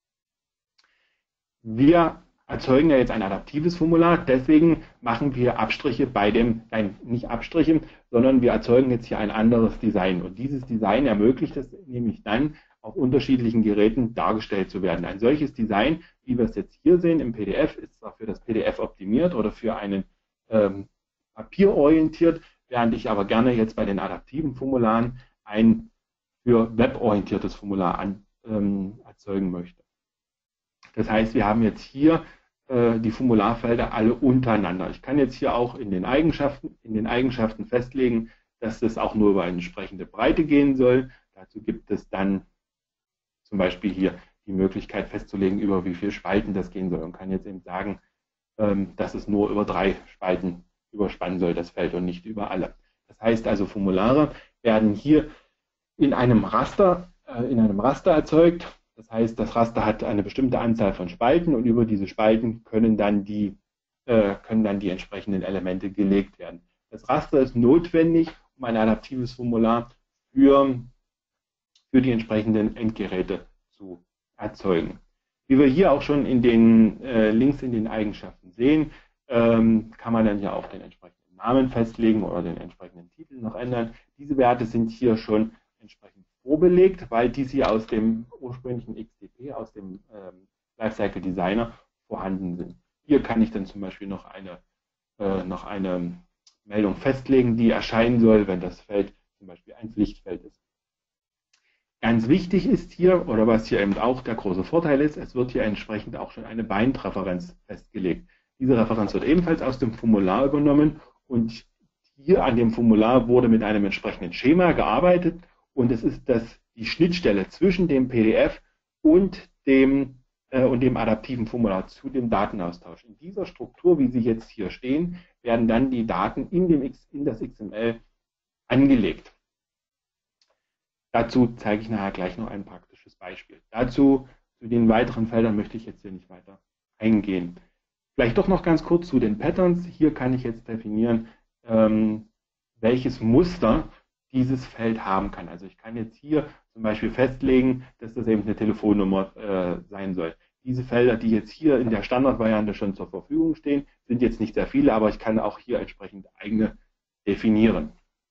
Wir erzeugen ja jetzt ein adaptives Formular, deswegen machen wir Abstriche bei dem, nein, nicht Abstriche, sondern wir erzeugen jetzt hier ein anderes Design. Und dieses Design ermöglicht es nämlich dann, auf unterschiedlichen Geräten dargestellt zu werden. Ein solches Design, wie wir es jetzt hier sehen im P D F, ist zwar für das P D F optimiert oder für einen ähm, Papier orientiert, während ich aber gerne jetzt bei den adaptiven Formularen ein für weborientiertes Formular an, ähm, erzeugen möchte. Das heißt, wir haben jetzt hier äh, die Formularfelder alle untereinander. Ich kann jetzt hier auch in den Eigenschaften, in den Eigenschaften festlegen, dass das auch nur über eine entsprechende Breite gehen soll. Dazu gibt es dann zum Beispiel hier die Möglichkeit festzulegen, über wie viele Spalten das gehen soll und kann jetzt eben sagen, ähm, dass es nur über drei Spalten überspannen soll, das Feld, und nicht über alle. Das heißt also, Formulare werden hier in einem Raster, äh, in einem Raster erzeugt. Das heißt, das Raster hat eine bestimmte Anzahl von Spalten und über diese Spalten können dann die, äh, können dann die entsprechenden Elemente gelegt werden. Das Raster ist notwendig, um ein adaptives Formular für, für die entsprechenden Endgeräte zu erzeugen. Wie wir hier auch schon in den äh, Links in den Eigenschaften sehen, ähm, kann man dann ja auch den entsprechenden Namen festlegen oder den entsprechenden Titel noch ändern. Diese Werte sind hier schon entsprechend vorbelegt, weil die hier aus dem ursprünglichen X D P, aus dem ähm, Lifecycle Designer vorhanden sind. Hier kann ich dann zum Beispiel noch eine, äh, noch eine Meldung festlegen, die erscheinen soll, wenn das Feld zum Beispiel ein Pflichtfeld ist. Ganz wichtig ist hier, oder was hier eben auch der große Vorteil ist, es wird hier entsprechend auch schon eine Bind-Referenz festgelegt. Diese Referenz wird ebenfalls aus dem Formular übernommen und hier an dem Formular wurde mit einem entsprechenden Schema gearbeitet und es ist das, die Schnittstelle zwischen dem P D F und dem, äh, und dem adaptiven Formular zu dem Datenaustausch. In dieser Struktur, wie sie jetzt hier stehen, werden dann die Daten in, dem X, in das X M L angelegt. Dazu zeige ich nachher gleich noch ein praktisches Beispiel. Dazu, zu den weiteren Feldern möchte ich jetzt hier nicht weiter eingehen. Vielleicht doch noch ganz kurz zu den Patterns. Hier kann ich jetzt definieren, ähm, welches Muster dieses Feld haben kann. Also ich kann jetzt hier zum Beispiel festlegen, dass das eben eine Telefonnummer äh, sein soll. Diese Felder, die jetzt hier in der Standardvariante schon zur Verfügung stehen, sind jetzt nicht sehr viele, aber ich kann auch hier entsprechend eigene definieren.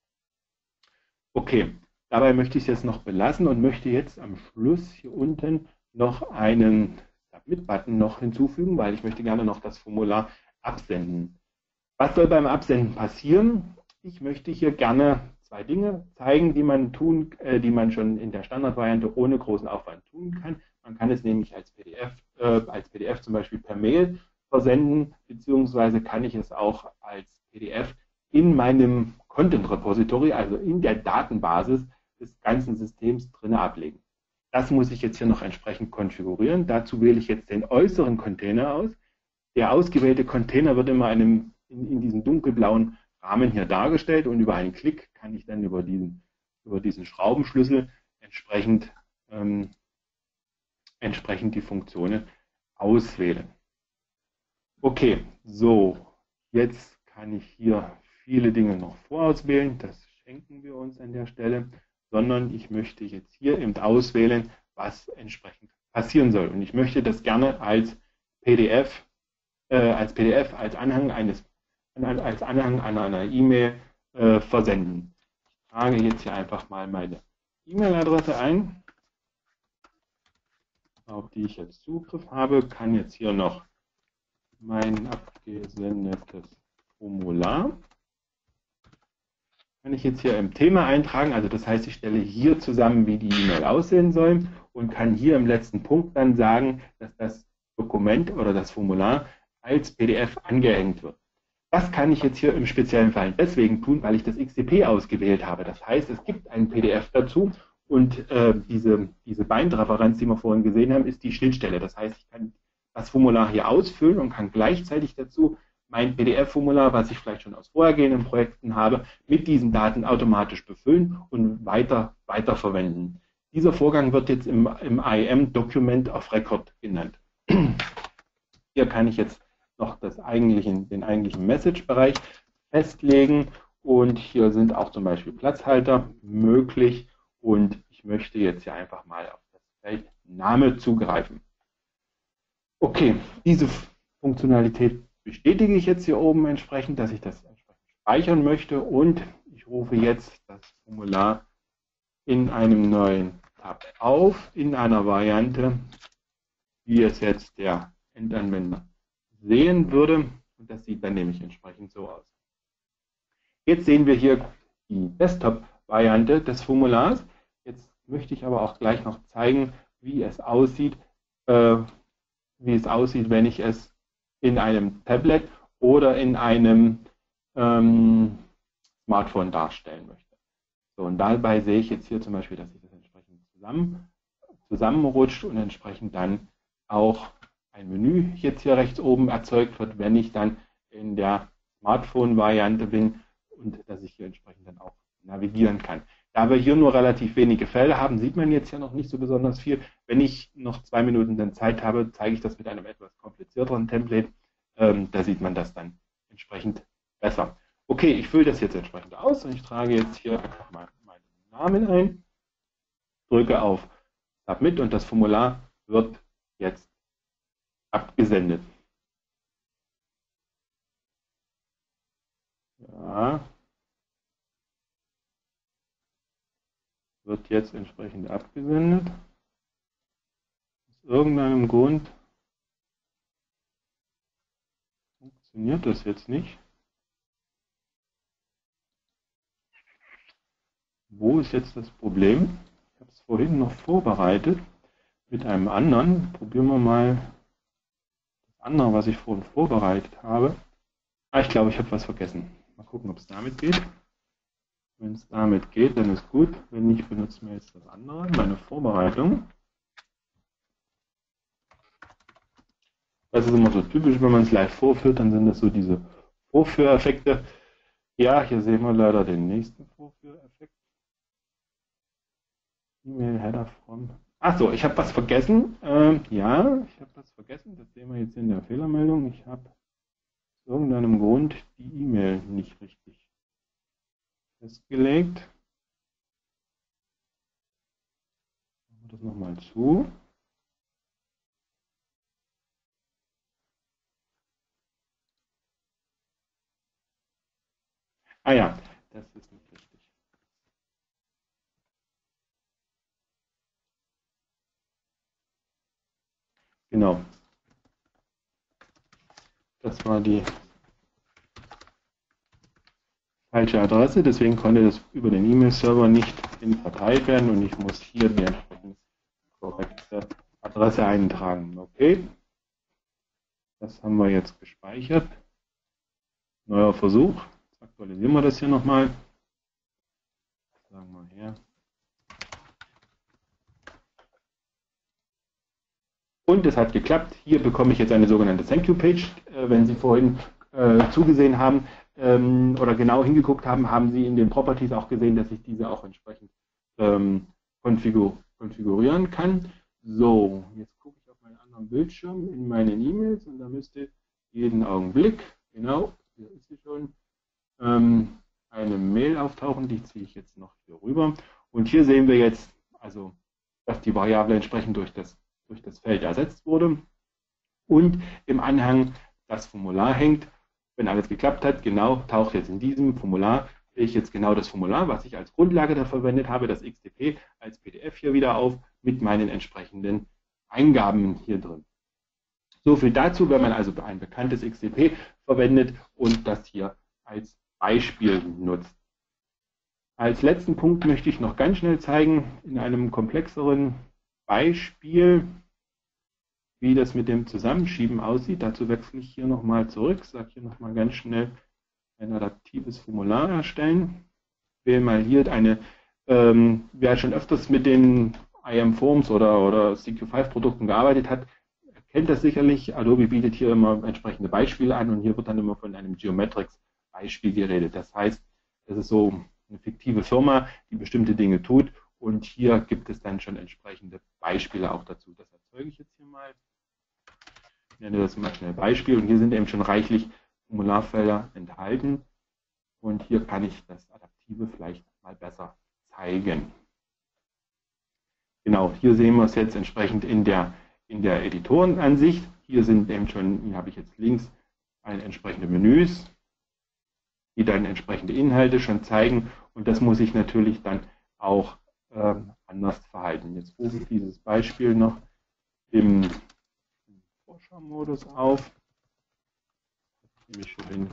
Okay, dabei möchte ich es jetzt noch belassen und möchte jetzt am Schluss hier unten noch einen Submit-Button noch hinzufügen, weil ich möchte gerne noch das Formular absenden. Was soll beim Absenden passieren? Ich möchte hier gerne zwei Dinge zeigen, die man tun, äh, die man schon in der Standardvariante ohne großen Aufwand tun kann. Man kann es nämlich als P D F, äh, als P D F zum Beispiel per Mail versenden, beziehungsweise kann ich es auch als P D F in meinem Content Repository, also in der Datenbasis des ganzen Systems drin ablegen. Das muss ich jetzt hier noch entsprechend konfigurieren. Dazu wähle ich jetzt den äußeren Container aus. Der ausgewählte Container wird immer einem, in, in diesem dunkelblauen Rahmen hier dargestellt und über einen Klick kann ich dann über diesen, über diesen Schraubenschlüssel entsprechend, ähm, entsprechend die Funktionen auswählen. Okay, so, jetzt kann ich hier viele Dinge noch vorauswählen. Das schenken wir uns an der Stelle, sondern ich möchte jetzt hier eben auswählen, was entsprechend passieren soll. Und ich möchte das gerne als P D F, äh, als P D F, als Anhang eines, als Anhang einer, einer E-Mail äh, versenden. Ich trage jetzt hier einfach mal meine E-Mail-Adresse ein, auf die ich jetzt Zugriff habe, kann jetzt hier noch mein abgesendetes Formular kann ich jetzt hier im Thema eintragen. Also das heißt, ich stelle hier zusammen, wie die E-Mail aussehen soll und kann hier im letzten Punkt dann sagen, dass das Dokument oder das Formular als P D F angehängt wird. Das kann ich jetzt hier im speziellen Fall deswegen tun, weil ich das X C P ausgewählt habe. Das heißt, es gibt ein P D F dazu und äh, diese, diese Bind-Referenz, die wir vorhin gesehen haben, ist die Schnittstelle. Das heißt, ich kann das Formular hier ausfüllen und kann gleichzeitig dazu mein P D F-Formular, was ich vielleicht schon aus vorhergehenden Projekten habe, mit diesen Daten automatisch befüllen und weiter, weiter verwenden. Dieser Vorgang wird jetzt im, im I A M Document of Record genannt. Hier kann ich jetzt noch das eigentlichen, den eigentlichen Message-Bereich festlegen und hier sind auch zum Beispiel Platzhalter möglich und ich möchte jetzt hier einfach mal auf das Feld Name zugreifen. Okay, diese Funktionalität bestätige ich jetzt hier oben entsprechend, dass ich das entsprechend speichern möchte und ich rufe jetzt das Formular in einem neuen Tab auf, in einer Variante, wie es jetzt der Endanwender sehen würde. Und das sieht dann nämlich entsprechend so aus. Jetzt sehen wir hier die Desktop-Variante des Formulars. Jetzt möchte ich aber auch gleich noch zeigen, wie es aussieht, äh, wie es aussieht, wenn ich es in einem Tablet oder in einem ähm, Smartphone darstellen möchte. So, und dabei sehe ich jetzt hier zum Beispiel, dass sich das entsprechend zusammen, zusammenrutscht und entsprechend dann auch ein Menü jetzt hier rechts oben erzeugt wird, wenn ich dann in der Smartphone-Variante bin und dass ich hier entsprechend dann auch navigieren kann. Da wir hier nur relativ wenige Felder haben, sieht man jetzt ja noch nicht so besonders viel. Wenn ich noch zwei Minuten dann Zeit habe, zeige ich das mit einem etwas komplizierteren Template. Ähm, da sieht man das dann entsprechend besser. Okay, ich fülle das jetzt entsprechend aus und ich trage jetzt hier einfach mal meinen Namen ein, drücke auf Submit und das Formular wird jetzt abgesendet. Ja. Wird jetzt entsprechend abgesendet. Aus irgendeinem Grund funktioniert das jetzt nicht. Wo ist jetzt das Problem? Ich habe es vorhin noch vorbereitet mit einem anderen. Probieren wir mal das andere, was ich vorhin vorbereitet habe. Ah, ich glaube, ich habe was vergessen. Mal gucken, ob es damit geht. Wenn es damit geht, dann ist gut. Wenn nicht, benutzen wir jetzt das andere, meine Vorbereitung. Das ist immer so typisch, wenn man es live vorführt, dann sind das so diese Vorführeffekte. Ja, hier sehen wir leider den nächsten Vorführeffekt. E-Mail Header from. Achso, ich habe was vergessen. Ähm, ja, ich habe was vergessen. Das sehen wir jetzt in der Fehlermeldung. Ich habe aus irgendeinem Grund die E-Mail nicht richtig festgelegt. Machen wir das nochmal zu. Ah ja, das ist nicht richtig. Genau. Das war die falsche Adresse, deswegen konnte das über den E-Mail-Server nicht verteilt werden und ich muss hier die entsprechend korrekte Adresse eintragen. Okay, das haben wir jetzt gespeichert. Neuer Versuch. Jetzt aktualisieren wir das hier nochmal. Sagen wir her. Und es hat geklappt. Hier bekomme ich jetzt eine sogenannte Thank You Page. Äh, wenn Sie vorhin äh, zugesehen haben ähm, oder genau hingeguckt haben, haben Sie in den Properties auch gesehen, dass ich diese auch entsprechend ähm, konfigur konfigurieren kann. So, jetzt gucke ich auf meinen anderen Bildschirm in meinen E-Mails und da müsste jeden Augenblick, genau, hier ist sie schon, ähm, eine Mail auftauchen, die ziehe ich jetzt noch hier rüber. Und hier sehen wir jetzt, also, dass die Variable entsprechend durch das, durch das Feld ersetzt wurde. Und im Anhang das Formular hängt. Wenn alles geklappt hat, genau, taucht jetzt in diesem Formular, sehe ich jetzt genau das Formular, was ich als Grundlage da verwendet habe, das X T P als P D F hier wieder auf, mit meinen entsprechenden Eingaben hier drin. So viel dazu, wenn man also ein bekanntes X T P verwendet und das hier als Beispiel nutzt. Als letzten Punkt möchte ich noch ganz schnell zeigen, in einem komplexeren Beispiel, wie das mit dem Zusammenschieben aussieht. Dazu wechsle ich hier nochmal zurück, sage hier nochmal ganz schnell ein adaptives Formular erstellen. Wähle mal hier eine, ähm, wer schon öfters mit den I A M Forms oder, oder C Q fünf Produkten gearbeitet hat, kennt das sicherlich. Adobe bietet hier immer entsprechende Beispiele an und hier wird dann immer von einem Geometrics Beispiel geredet. Das heißt, das ist so eine fiktive Firma, die bestimmte Dinge tut und hier gibt es dann schon entsprechende Beispiele auch dazu. Das erzeuge ich jetzt hier mal. Ich nenne das mal schnell Beispiel und hier sind eben schon reichlich Formularfelder enthalten und hier kann ich das Adaptive vielleicht mal besser zeigen. Genau, hier sehen wir es jetzt entsprechend in der, in der Editorenansicht. Hier sind eben schon, hier habe ich jetzt links eine entsprechende Menüs, die dann entsprechende Inhalte schon zeigen und das muss ich natürlich dann auch äh, anders verhalten. Jetzt rufe ich dieses Beispiel noch im Vorschau-Modus auf. Nämlich schon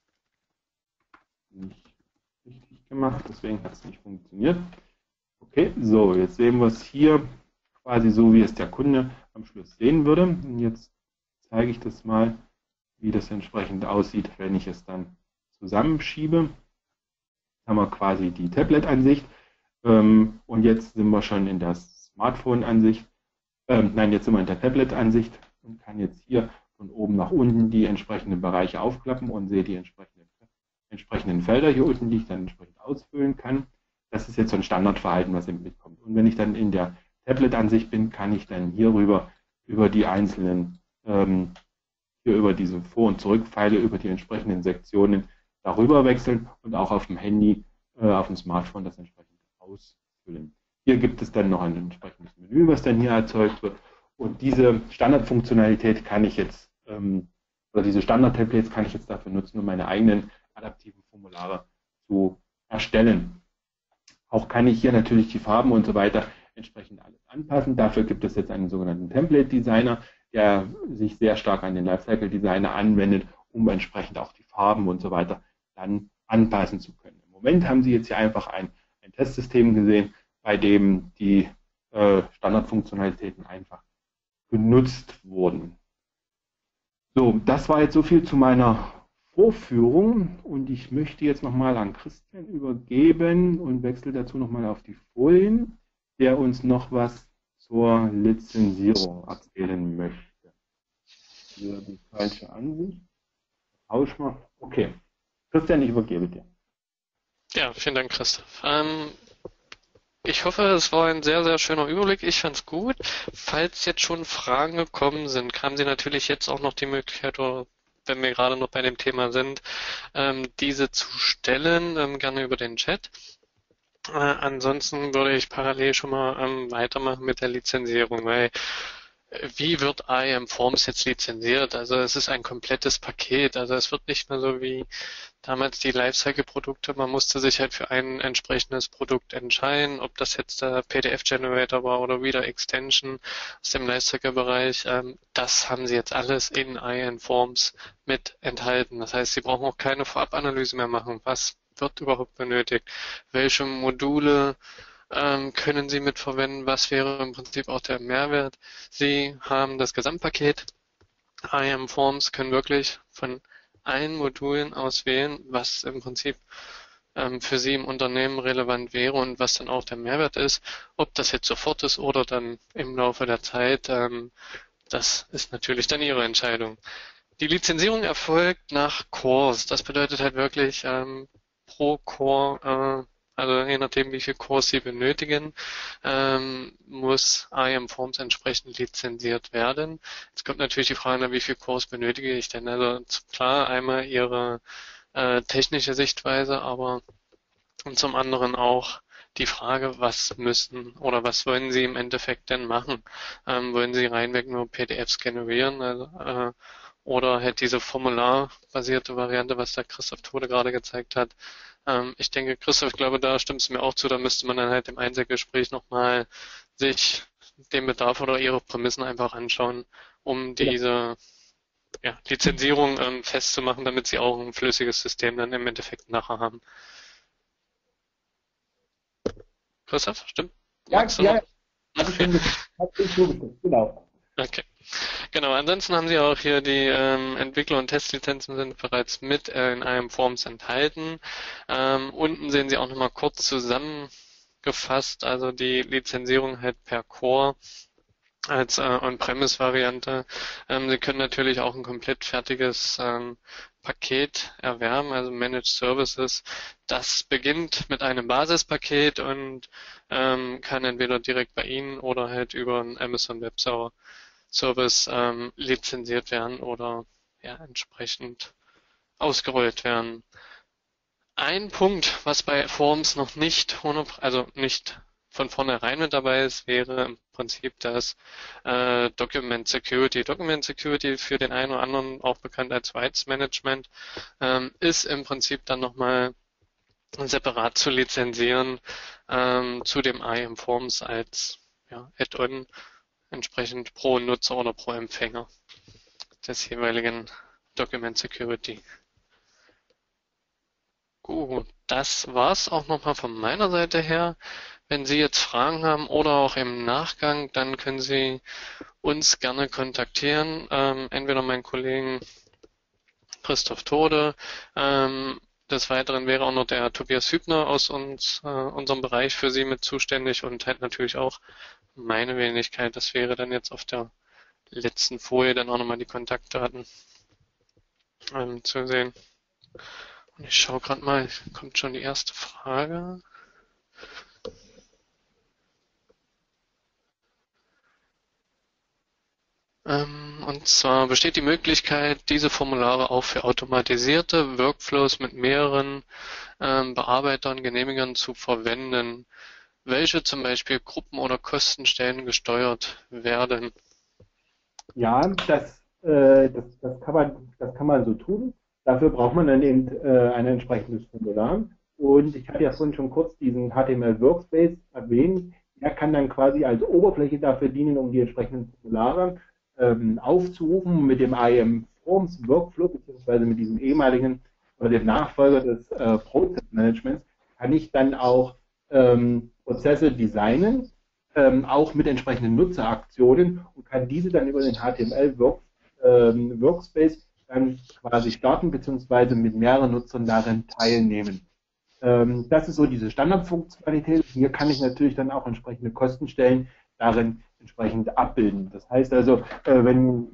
nicht richtig gemacht, deswegen hat es nicht funktioniert. Okay, so, jetzt sehen wir es hier quasi so, wie es der Kunde am Schluss sehen würde. Und jetzt zeige ich das mal, wie das entsprechend aussieht, wenn ich es dann zusammenschiebe. Jetzt haben wir quasi die Tablet-Ansicht ähm, und jetzt sind wir schon in der Smartphone-Ansicht. Ähm, nein, jetzt sind wir in der Tablet-Ansicht und kann jetzt hier von oben nach unten die entsprechenden Bereiche aufklappen und sehe die entsprechenden, entsprechenden Felder hier unten, die ich dann entsprechend ausfüllen kann. Das ist jetzt so ein Standardverhalten, was eben mitkommt. Und wenn ich dann in der Tablet-Ansicht bin, kann ich dann hierüber über die einzelnen, ähm, hier über diese Vor- und Zurückpfeile, über die entsprechenden Sektionen darüber wechseln und auch auf dem Handy, äh, auf dem Smartphone das entsprechend ausfüllen. Hier gibt es dann noch ein entsprechendes Menü, was dann hier erzeugt wird. Und diese Standardfunktionalität kann ich jetzt, ähm, oder diese Standard-Templates kann ich jetzt dafür nutzen, um meine eigenen adaptiven Formulare zu erstellen. Auch kann ich hier natürlich die Farben und so weiter entsprechend alles anpassen. Dafür gibt es jetzt einen sogenannten Template Designer, der sich sehr stark an den Lifecycle Designer anwendet, um entsprechend auch die Farben und so weiter dann anpassen zu können. Im Moment haben Sie jetzt hier einfach ein, ein Testsystem gesehen, bei dem die äh, Standardfunktionalitäten einfach genutzt wurden. So, das war jetzt so viel zu meiner Vorführung und ich möchte jetzt nochmal an Christian übergeben und wechsle dazu nochmal auf die Folien, der uns noch was zur Lizenzierung erzählen möchte. Hier die falsche Ansicht. Tausch mal. Okay. Christian, ich übergebe dir. Ja, vielen Dank, Christoph. Ähm, ich hoffe, es war ein sehr, sehr schöner Überblick. Ich fand es gut. Falls jetzt schon Fragen gekommen sind, haben Sie natürlich jetzt auch noch die Möglichkeit, oder wenn wir gerade noch bei dem Thema sind, ähm, diese zu stellen, ähm, gerne über den Chat. Äh, ansonsten würde ich parallel schon mal ähm, weitermachen mit der Lizenzierung, weil äh, wie wird I A M Forms jetzt lizenziert? Also es ist ein komplettes Paket. Also es wird nicht mehr so wie damals die Lifecycle-Produkte. Man musste sich halt für ein entsprechendes Produkt entscheiden, ob das jetzt der P D F-Generator war oder wieder Extension aus dem Lifecycle-Bereich. Ähm, das haben sie jetzt alles in I A M Forms mit enthalten. Das heißt, sie brauchen auch keine Vorabanalyse mehr machen. Was wird überhaupt benötigt? Welche Module ähm, können Sie mitverwenden? Was wäre im Prinzip auch der Mehrwert? Sie haben das Gesamtpaket. I A M Forms können wirklich von allen Modulen auswählen, was im Prinzip ähm, für Sie im Unternehmen relevant wäre und was dann auch der Mehrwert ist. Ob das jetzt sofort ist oder dann im Laufe der Zeit. Ähm, das ist natürlich dann Ihre Entscheidung. Die Lizenzierung erfolgt nach Cores. Das bedeutet halt wirklich ähm, pro Core, äh, also je nachdem, wie viel Cores Sie benötigen, ähm, muss I A M Forms entsprechend lizenziert werden. Jetzt kommt natürlich die Frage, wie viele Cores benötige ich denn? Also klar, einmal Ihre äh, technische Sichtweise, aber und zum anderen auch die Frage, was müssen oder was wollen Sie im Endeffekt denn machen? Ähm, wollen Sie reinweg nur P D Fs generieren, also, äh, oder halt diese formularbasierte Variante, was der Christoph Tode gerade gezeigt hat? Ähm, ich denke, Christoph, ich glaube, da stimmst du mir auch zu, da müsste man dann halt im Einzelgespräch nochmal sich den Bedarf oder ihre Prämissen einfach anschauen, um Genau. diese ja, Lizenzierung ähm, festzumachen, damit sie auch ein flüssiges System dann im Endeffekt nachher haben. Christoph, stimmt? Ja, Magst du ja, noch? habe ich schon gesagt. Habe ich zugestimmt, genau. Okay. Genau, ansonsten haben Sie auch hier die ähm, Entwickler- und Testlizenzen sind bereits mit äh, in einem Forms enthalten. Ähm, unten sehen Sie auch nochmal kurz zusammengefasst, also die Lizenzierung halt per Core als äh, On-Premise-Variante. Ähm, Sie können natürlich auch ein komplett fertiges ähm, Paket erwerben, also Managed Services. Das beginnt mit einem Basispaket und ähm, kann entweder direkt bei Ihnen oder halt über einen Amazon Web Service ähm, lizenziert werden oder ja, entsprechend ausgerollt werden. Ein Punkt, was bei Forms noch nicht, also nicht von vornherein mit dabei ist, wäre im Prinzip das äh, Document Security. Document Security, für den einen oder anderen auch bekannt als Rights Management, ähm, ist im Prinzip dann nochmal separat zu lizenzieren ähm, zu dem I A M Forms als ja, Add-on entsprechend pro Nutzer oder pro Empfänger des jeweiligen Document Security. Gut, das war's auch nochmal von meiner Seite her. Wenn Sie jetzt Fragen haben oder auch im Nachgang, dann können Sie uns gerne kontaktieren. Ähm, entweder meinen Kollegen Christoph Tode. Ähm, des Weiteren wäre auch noch der Tobias Hübner aus uns, äh, unserem Bereich für Sie mit zuständig und halt natürlich auch meine Wenigkeit. Das wäre dann jetzt auf der letzten Folie dann auch nochmal die Kontaktdaten ähm, zu sehen. Und ich schaue gerade mal, kommt schon die erste Frage. Ähm, und zwar besteht die Möglichkeit, diese Formulare auch für automatisierte Workflows mit mehreren ähm, Bearbeitern, Genehmigern zu verwenden, welche zum Beispiel Gruppen oder Kostenstellen gesteuert werden. Ja, das, äh, das, das, kann man, das kann man so tun. Dafür braucht man dann eben äh, ein entsprechendes Formular. Und ich hatte ja vorhin schon kurz diesen H T M L Workspace erwähnt. Der kann dann quasi als Oberfläche dafür dienen, um die entsprechenden Formulare ähm, aufzurufen mit dem I A M Forms Workflow, beziehungsweise mit diesem ehemaligen oder dem Nachfolger des äh, Process Managements, kann ich dann auch ähm, Prozesse designen, ähm, auch mit entsprechenden Nutzeraktionen und kann diese dann über den H T M L Work, ähm, Workspace dann quasi starten, beziehungsweise mit mehreren Nutzern darin teilnehmen. Ähm, das ist so diese Standardfunktionalität. Hier kann ich natürlich dann auch entsprechende Kostenstellen darin entsprechend abbilden. Das heißt also, äh, wenn,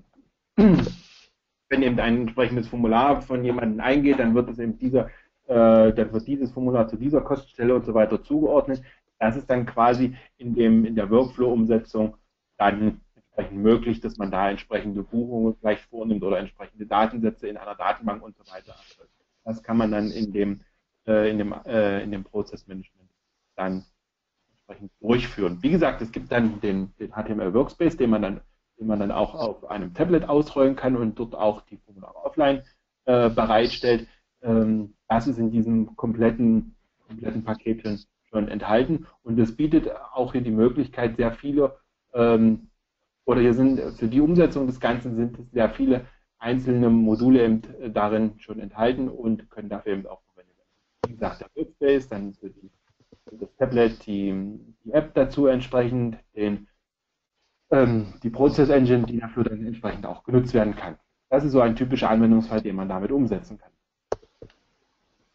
wenn eben ein entsprechendes Formular von jemandem eingeht, dann wird es eben dieser, äh, dann wird dieses Formular zu dieser Kostenstelle und so weiter zugeordnet. Das ist dann quasi in dem, in der Workflow-Umsetzung dann entsprechend möglich, dass man da entsprechende Buchungen gleich vornimmt oder entsprechende Datensätze in einer Datenbank und so weiter erzeugt. Das kann man dann in dem, äh, in dem, äh, in dem Prozessmanagement dann entsprechend durchführen. Wie gesagt, es gibt dann den, den H T M L Workspace, den man dann, den man dann auch auf einem Tablet ausrollen kann und dort auch die Formulare offline äh, bereitstellt. Ähm, das ist in diesem kompletten, kompletten Paket schon, schon enthalten und es bietet auch hier die Möglichkeit, sehr viele ähm, oder hier sind für die Umsetzung des Ganzen sind sehr viele einzelne Module eben darin schon enthalten und können dafür eben auch verwendet werden. Wie gesagt, der Workspace, dann für die das Tablet, die, die App dazu entsprechend, den, ähm, die Process Engine, die dafür dann entsprechend auch genutzt werden kann. Das ist so ein typischer Anwendungsfall, den man damit umsetzen kann.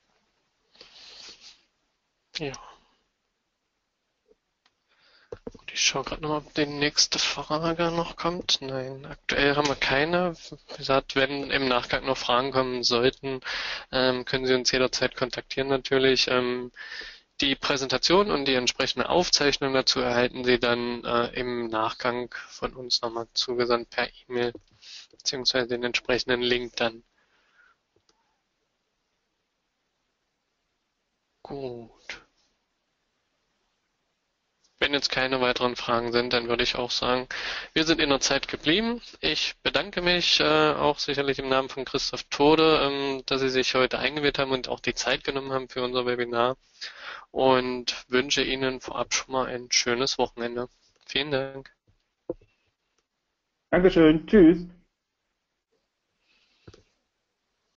Ja. Ich schaue gerade noch, ob die nächste Frage noch kommt. Nein, aktuell haben wir keine. Wie gesagt, wenn im Nachgang noch Fragen kommen sollten, ähm, können Sie uns jederzeit kontaktieren natürlich. Ähm, die Präsentation und die entsprechende Aufzeichnung dazu erhalten Sie dann äh, im Nachgang von uns nochmal zugesandt per E-Mail, beziehungsweise den entsprechenden Link dann. Gut. Wenn jetzt keine weiteren Fragen sind, dann würde ich auch sagen, wir sind in der Zeit geblieben. Ich bedanke mich äh, auch sicherlich im Namen von Christoph Tode, ähm, dass Sie sich heute eingewählt haben und auch die Zeit genommen haben für unser Webinar und wünsche Ihnen vorab schon mal ein schönes Wochenende. Vielen Dank. Dankeschön. Tschüss.